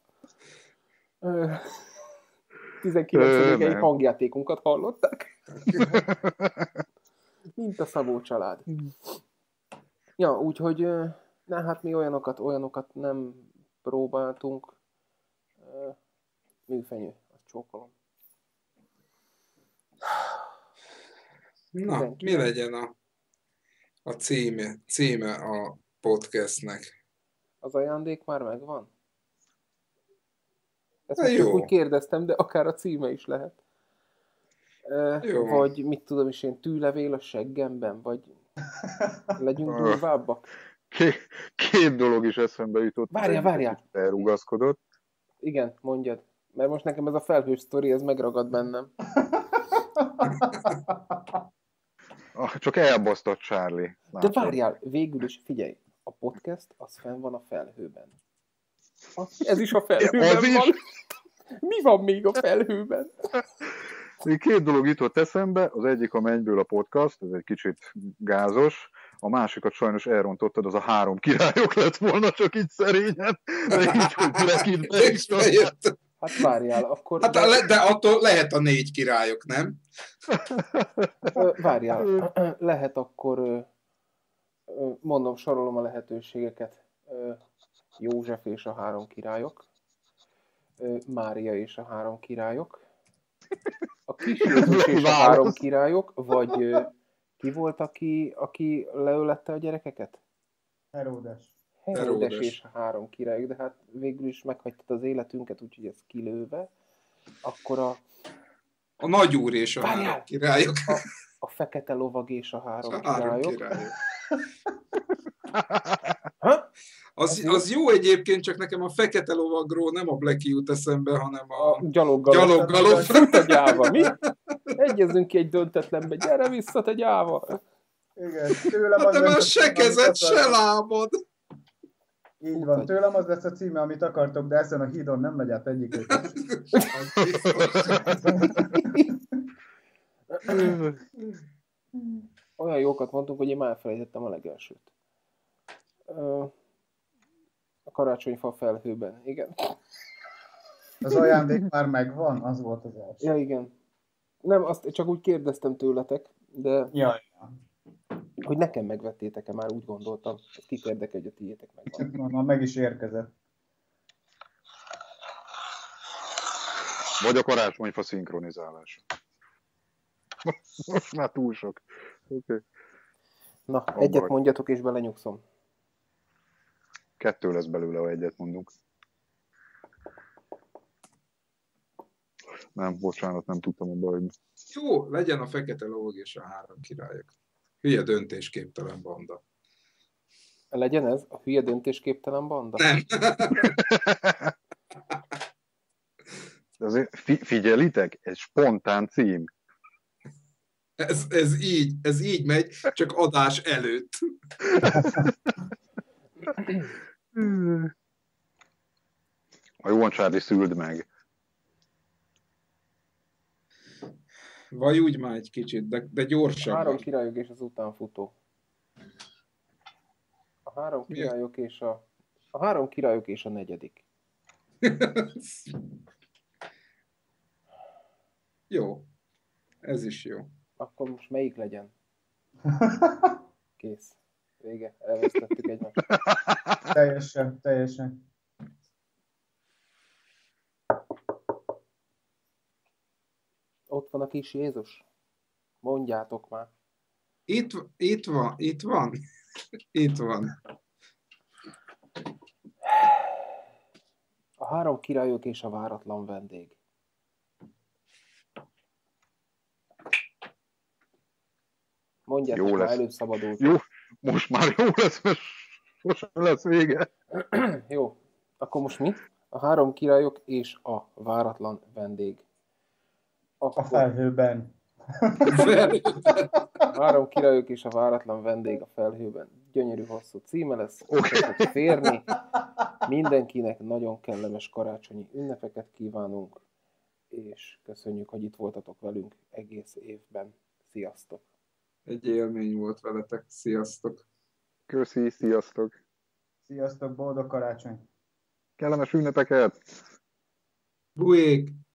tizenkilencedik hangjátékunkat hallották. Mint a Szabó család. Ja, úgyhogy na, hát mi olyanokat, olyanokat nem próbáltunk. Műfenyő, azt csókolom. Na, mi legyen a, a címe, címe a podcastnek? Az ajándék már megvan? Ezt Na, most csak jó. úgy kérdeztem, de akár a címe is lehet. Jó. Vagy mit tudom is én, tűlevél a seggemben, vagy legyünk durvábbak. Két, két dolog is eszembe jutott. Várjál, várjál. Elrugaszkodott. Igen, mondjad. Mert most nekem ez a felhős sztori, ez megragad bennem. Csak elbasztott Charlie. De várjál, végül is figyelj, a podcast az fenn van a felhőben. Az, ez is a felhőben Az is? van. Mi van még a felhőben? Még két dolog jutott eszembe, az egyik a Mennyből a podcast, ez egy kicsit gázos, a másikat sajnos elrontottad, az a Három királyok lett volna, csak így szerényen, de így, hogy lekintve is. Hát várjál, akkor... Hát de, de attól lehet a négy királyok, nem? Várjál, lehet akkor, mondom, sorolom a lehetőségeket. József és a Három királyok, Mária és a Három királyok, a Kis Jézus és a Három királyok, vagy ki volt, aki, aki leölette a gyerekeket? Heródes. Heródes Heródes. és a Három királyok, de hát végül is meghagytad az életünket, úgyhogy ez kilőve. Akkor a... A nagyúr és a Várjál! három királyok. A, a Fekete lovag és a Három A három királyok. királyok. Ha? Az, az jó egyébként, csak nekem a fekete lovagról nem a Blacky jut eszembe, hanem a, A gyaloggalop. gyaloggalop. Fut a gyáva, mi? Egyezünk ki egy döntetlenbe, gyere vissza, te gyáva! Igen, tőlem Hát az de lesz már a se címe, kezed, amit se akartok. lábad. Így van, tőlem az lesz a címe, amit akartok, de ezen a hídon nem megy át egyikőket. Az biztos. Olyan jókat mondtunk, hogy én már elfelejtettem a legelsőt. Ö, A karácsonyfa felhőben, igen. Az ajándék már megvan, az volt az első. Ja, igen. Nem, azt csak úgy kérdeztem tőletek, de Jaj. hogy nekem megvettétek-e, már úgy gondoltam. Ez kit érdekel, hogy a tiétek megvan. Na, na, meg is érkezett. Vagy a karácsonyfa szinkronizálás. Most már túl sok. Okay. Na, Abba egyet hagy. mondjatok, és belenyugszom. Kettő lesz belőle, ha egyet mondunk. Nem, bocsánat, nem tudtam abba, hogy... Jó, legyen a fekete lovag és a három királyok. Hülye döntésképtelen banda. Legyen ez a hülye döntésképtelen banda? Nem. De azért fi- figyelitek, egy spontán cím. Ez, ez így, ez így megy, csak adás előtt. A jó Charlie szüld meg. Vagy úgy már egy kicsit, de, de A gyorsabban. Három királyok és az utánfutó. A három Mi? királyok és a... A három királyok és a negyedik. Jó. Ez is jó. Akkor most melyik legyen? Kész. Vége. Elvesztettük egymást. Teljes Teljesen, teljesen. Ott van a kis Jézus? Mondjátok már. Itt, itt van, itt van, itt van. A három királyok és a váratlan vendég. Mondjátok Jó már, lesz. előbb szabadult. Jó, most már jó lesz, mert sosem lesz vége. Jó, akkor most mi? A három királyok és a váratlan vendég. Akkor A felhőben. három királyok és a váratlan vendég a felhőben. Gyönyörű hosszú címe lesz. Oké. Szeretnék férni. Mindenkinek nagyon kellemes karácsonyi ünnepeket kívánunk, és köszönjük, hogy itt voltatok velünk egész évben. Sziasztok! Egy élmény volt veletek. Sziasztok! Köszi, sziasztok. Sziasztok, boldog karácsony! Kellemes ünnepeket! Bujék!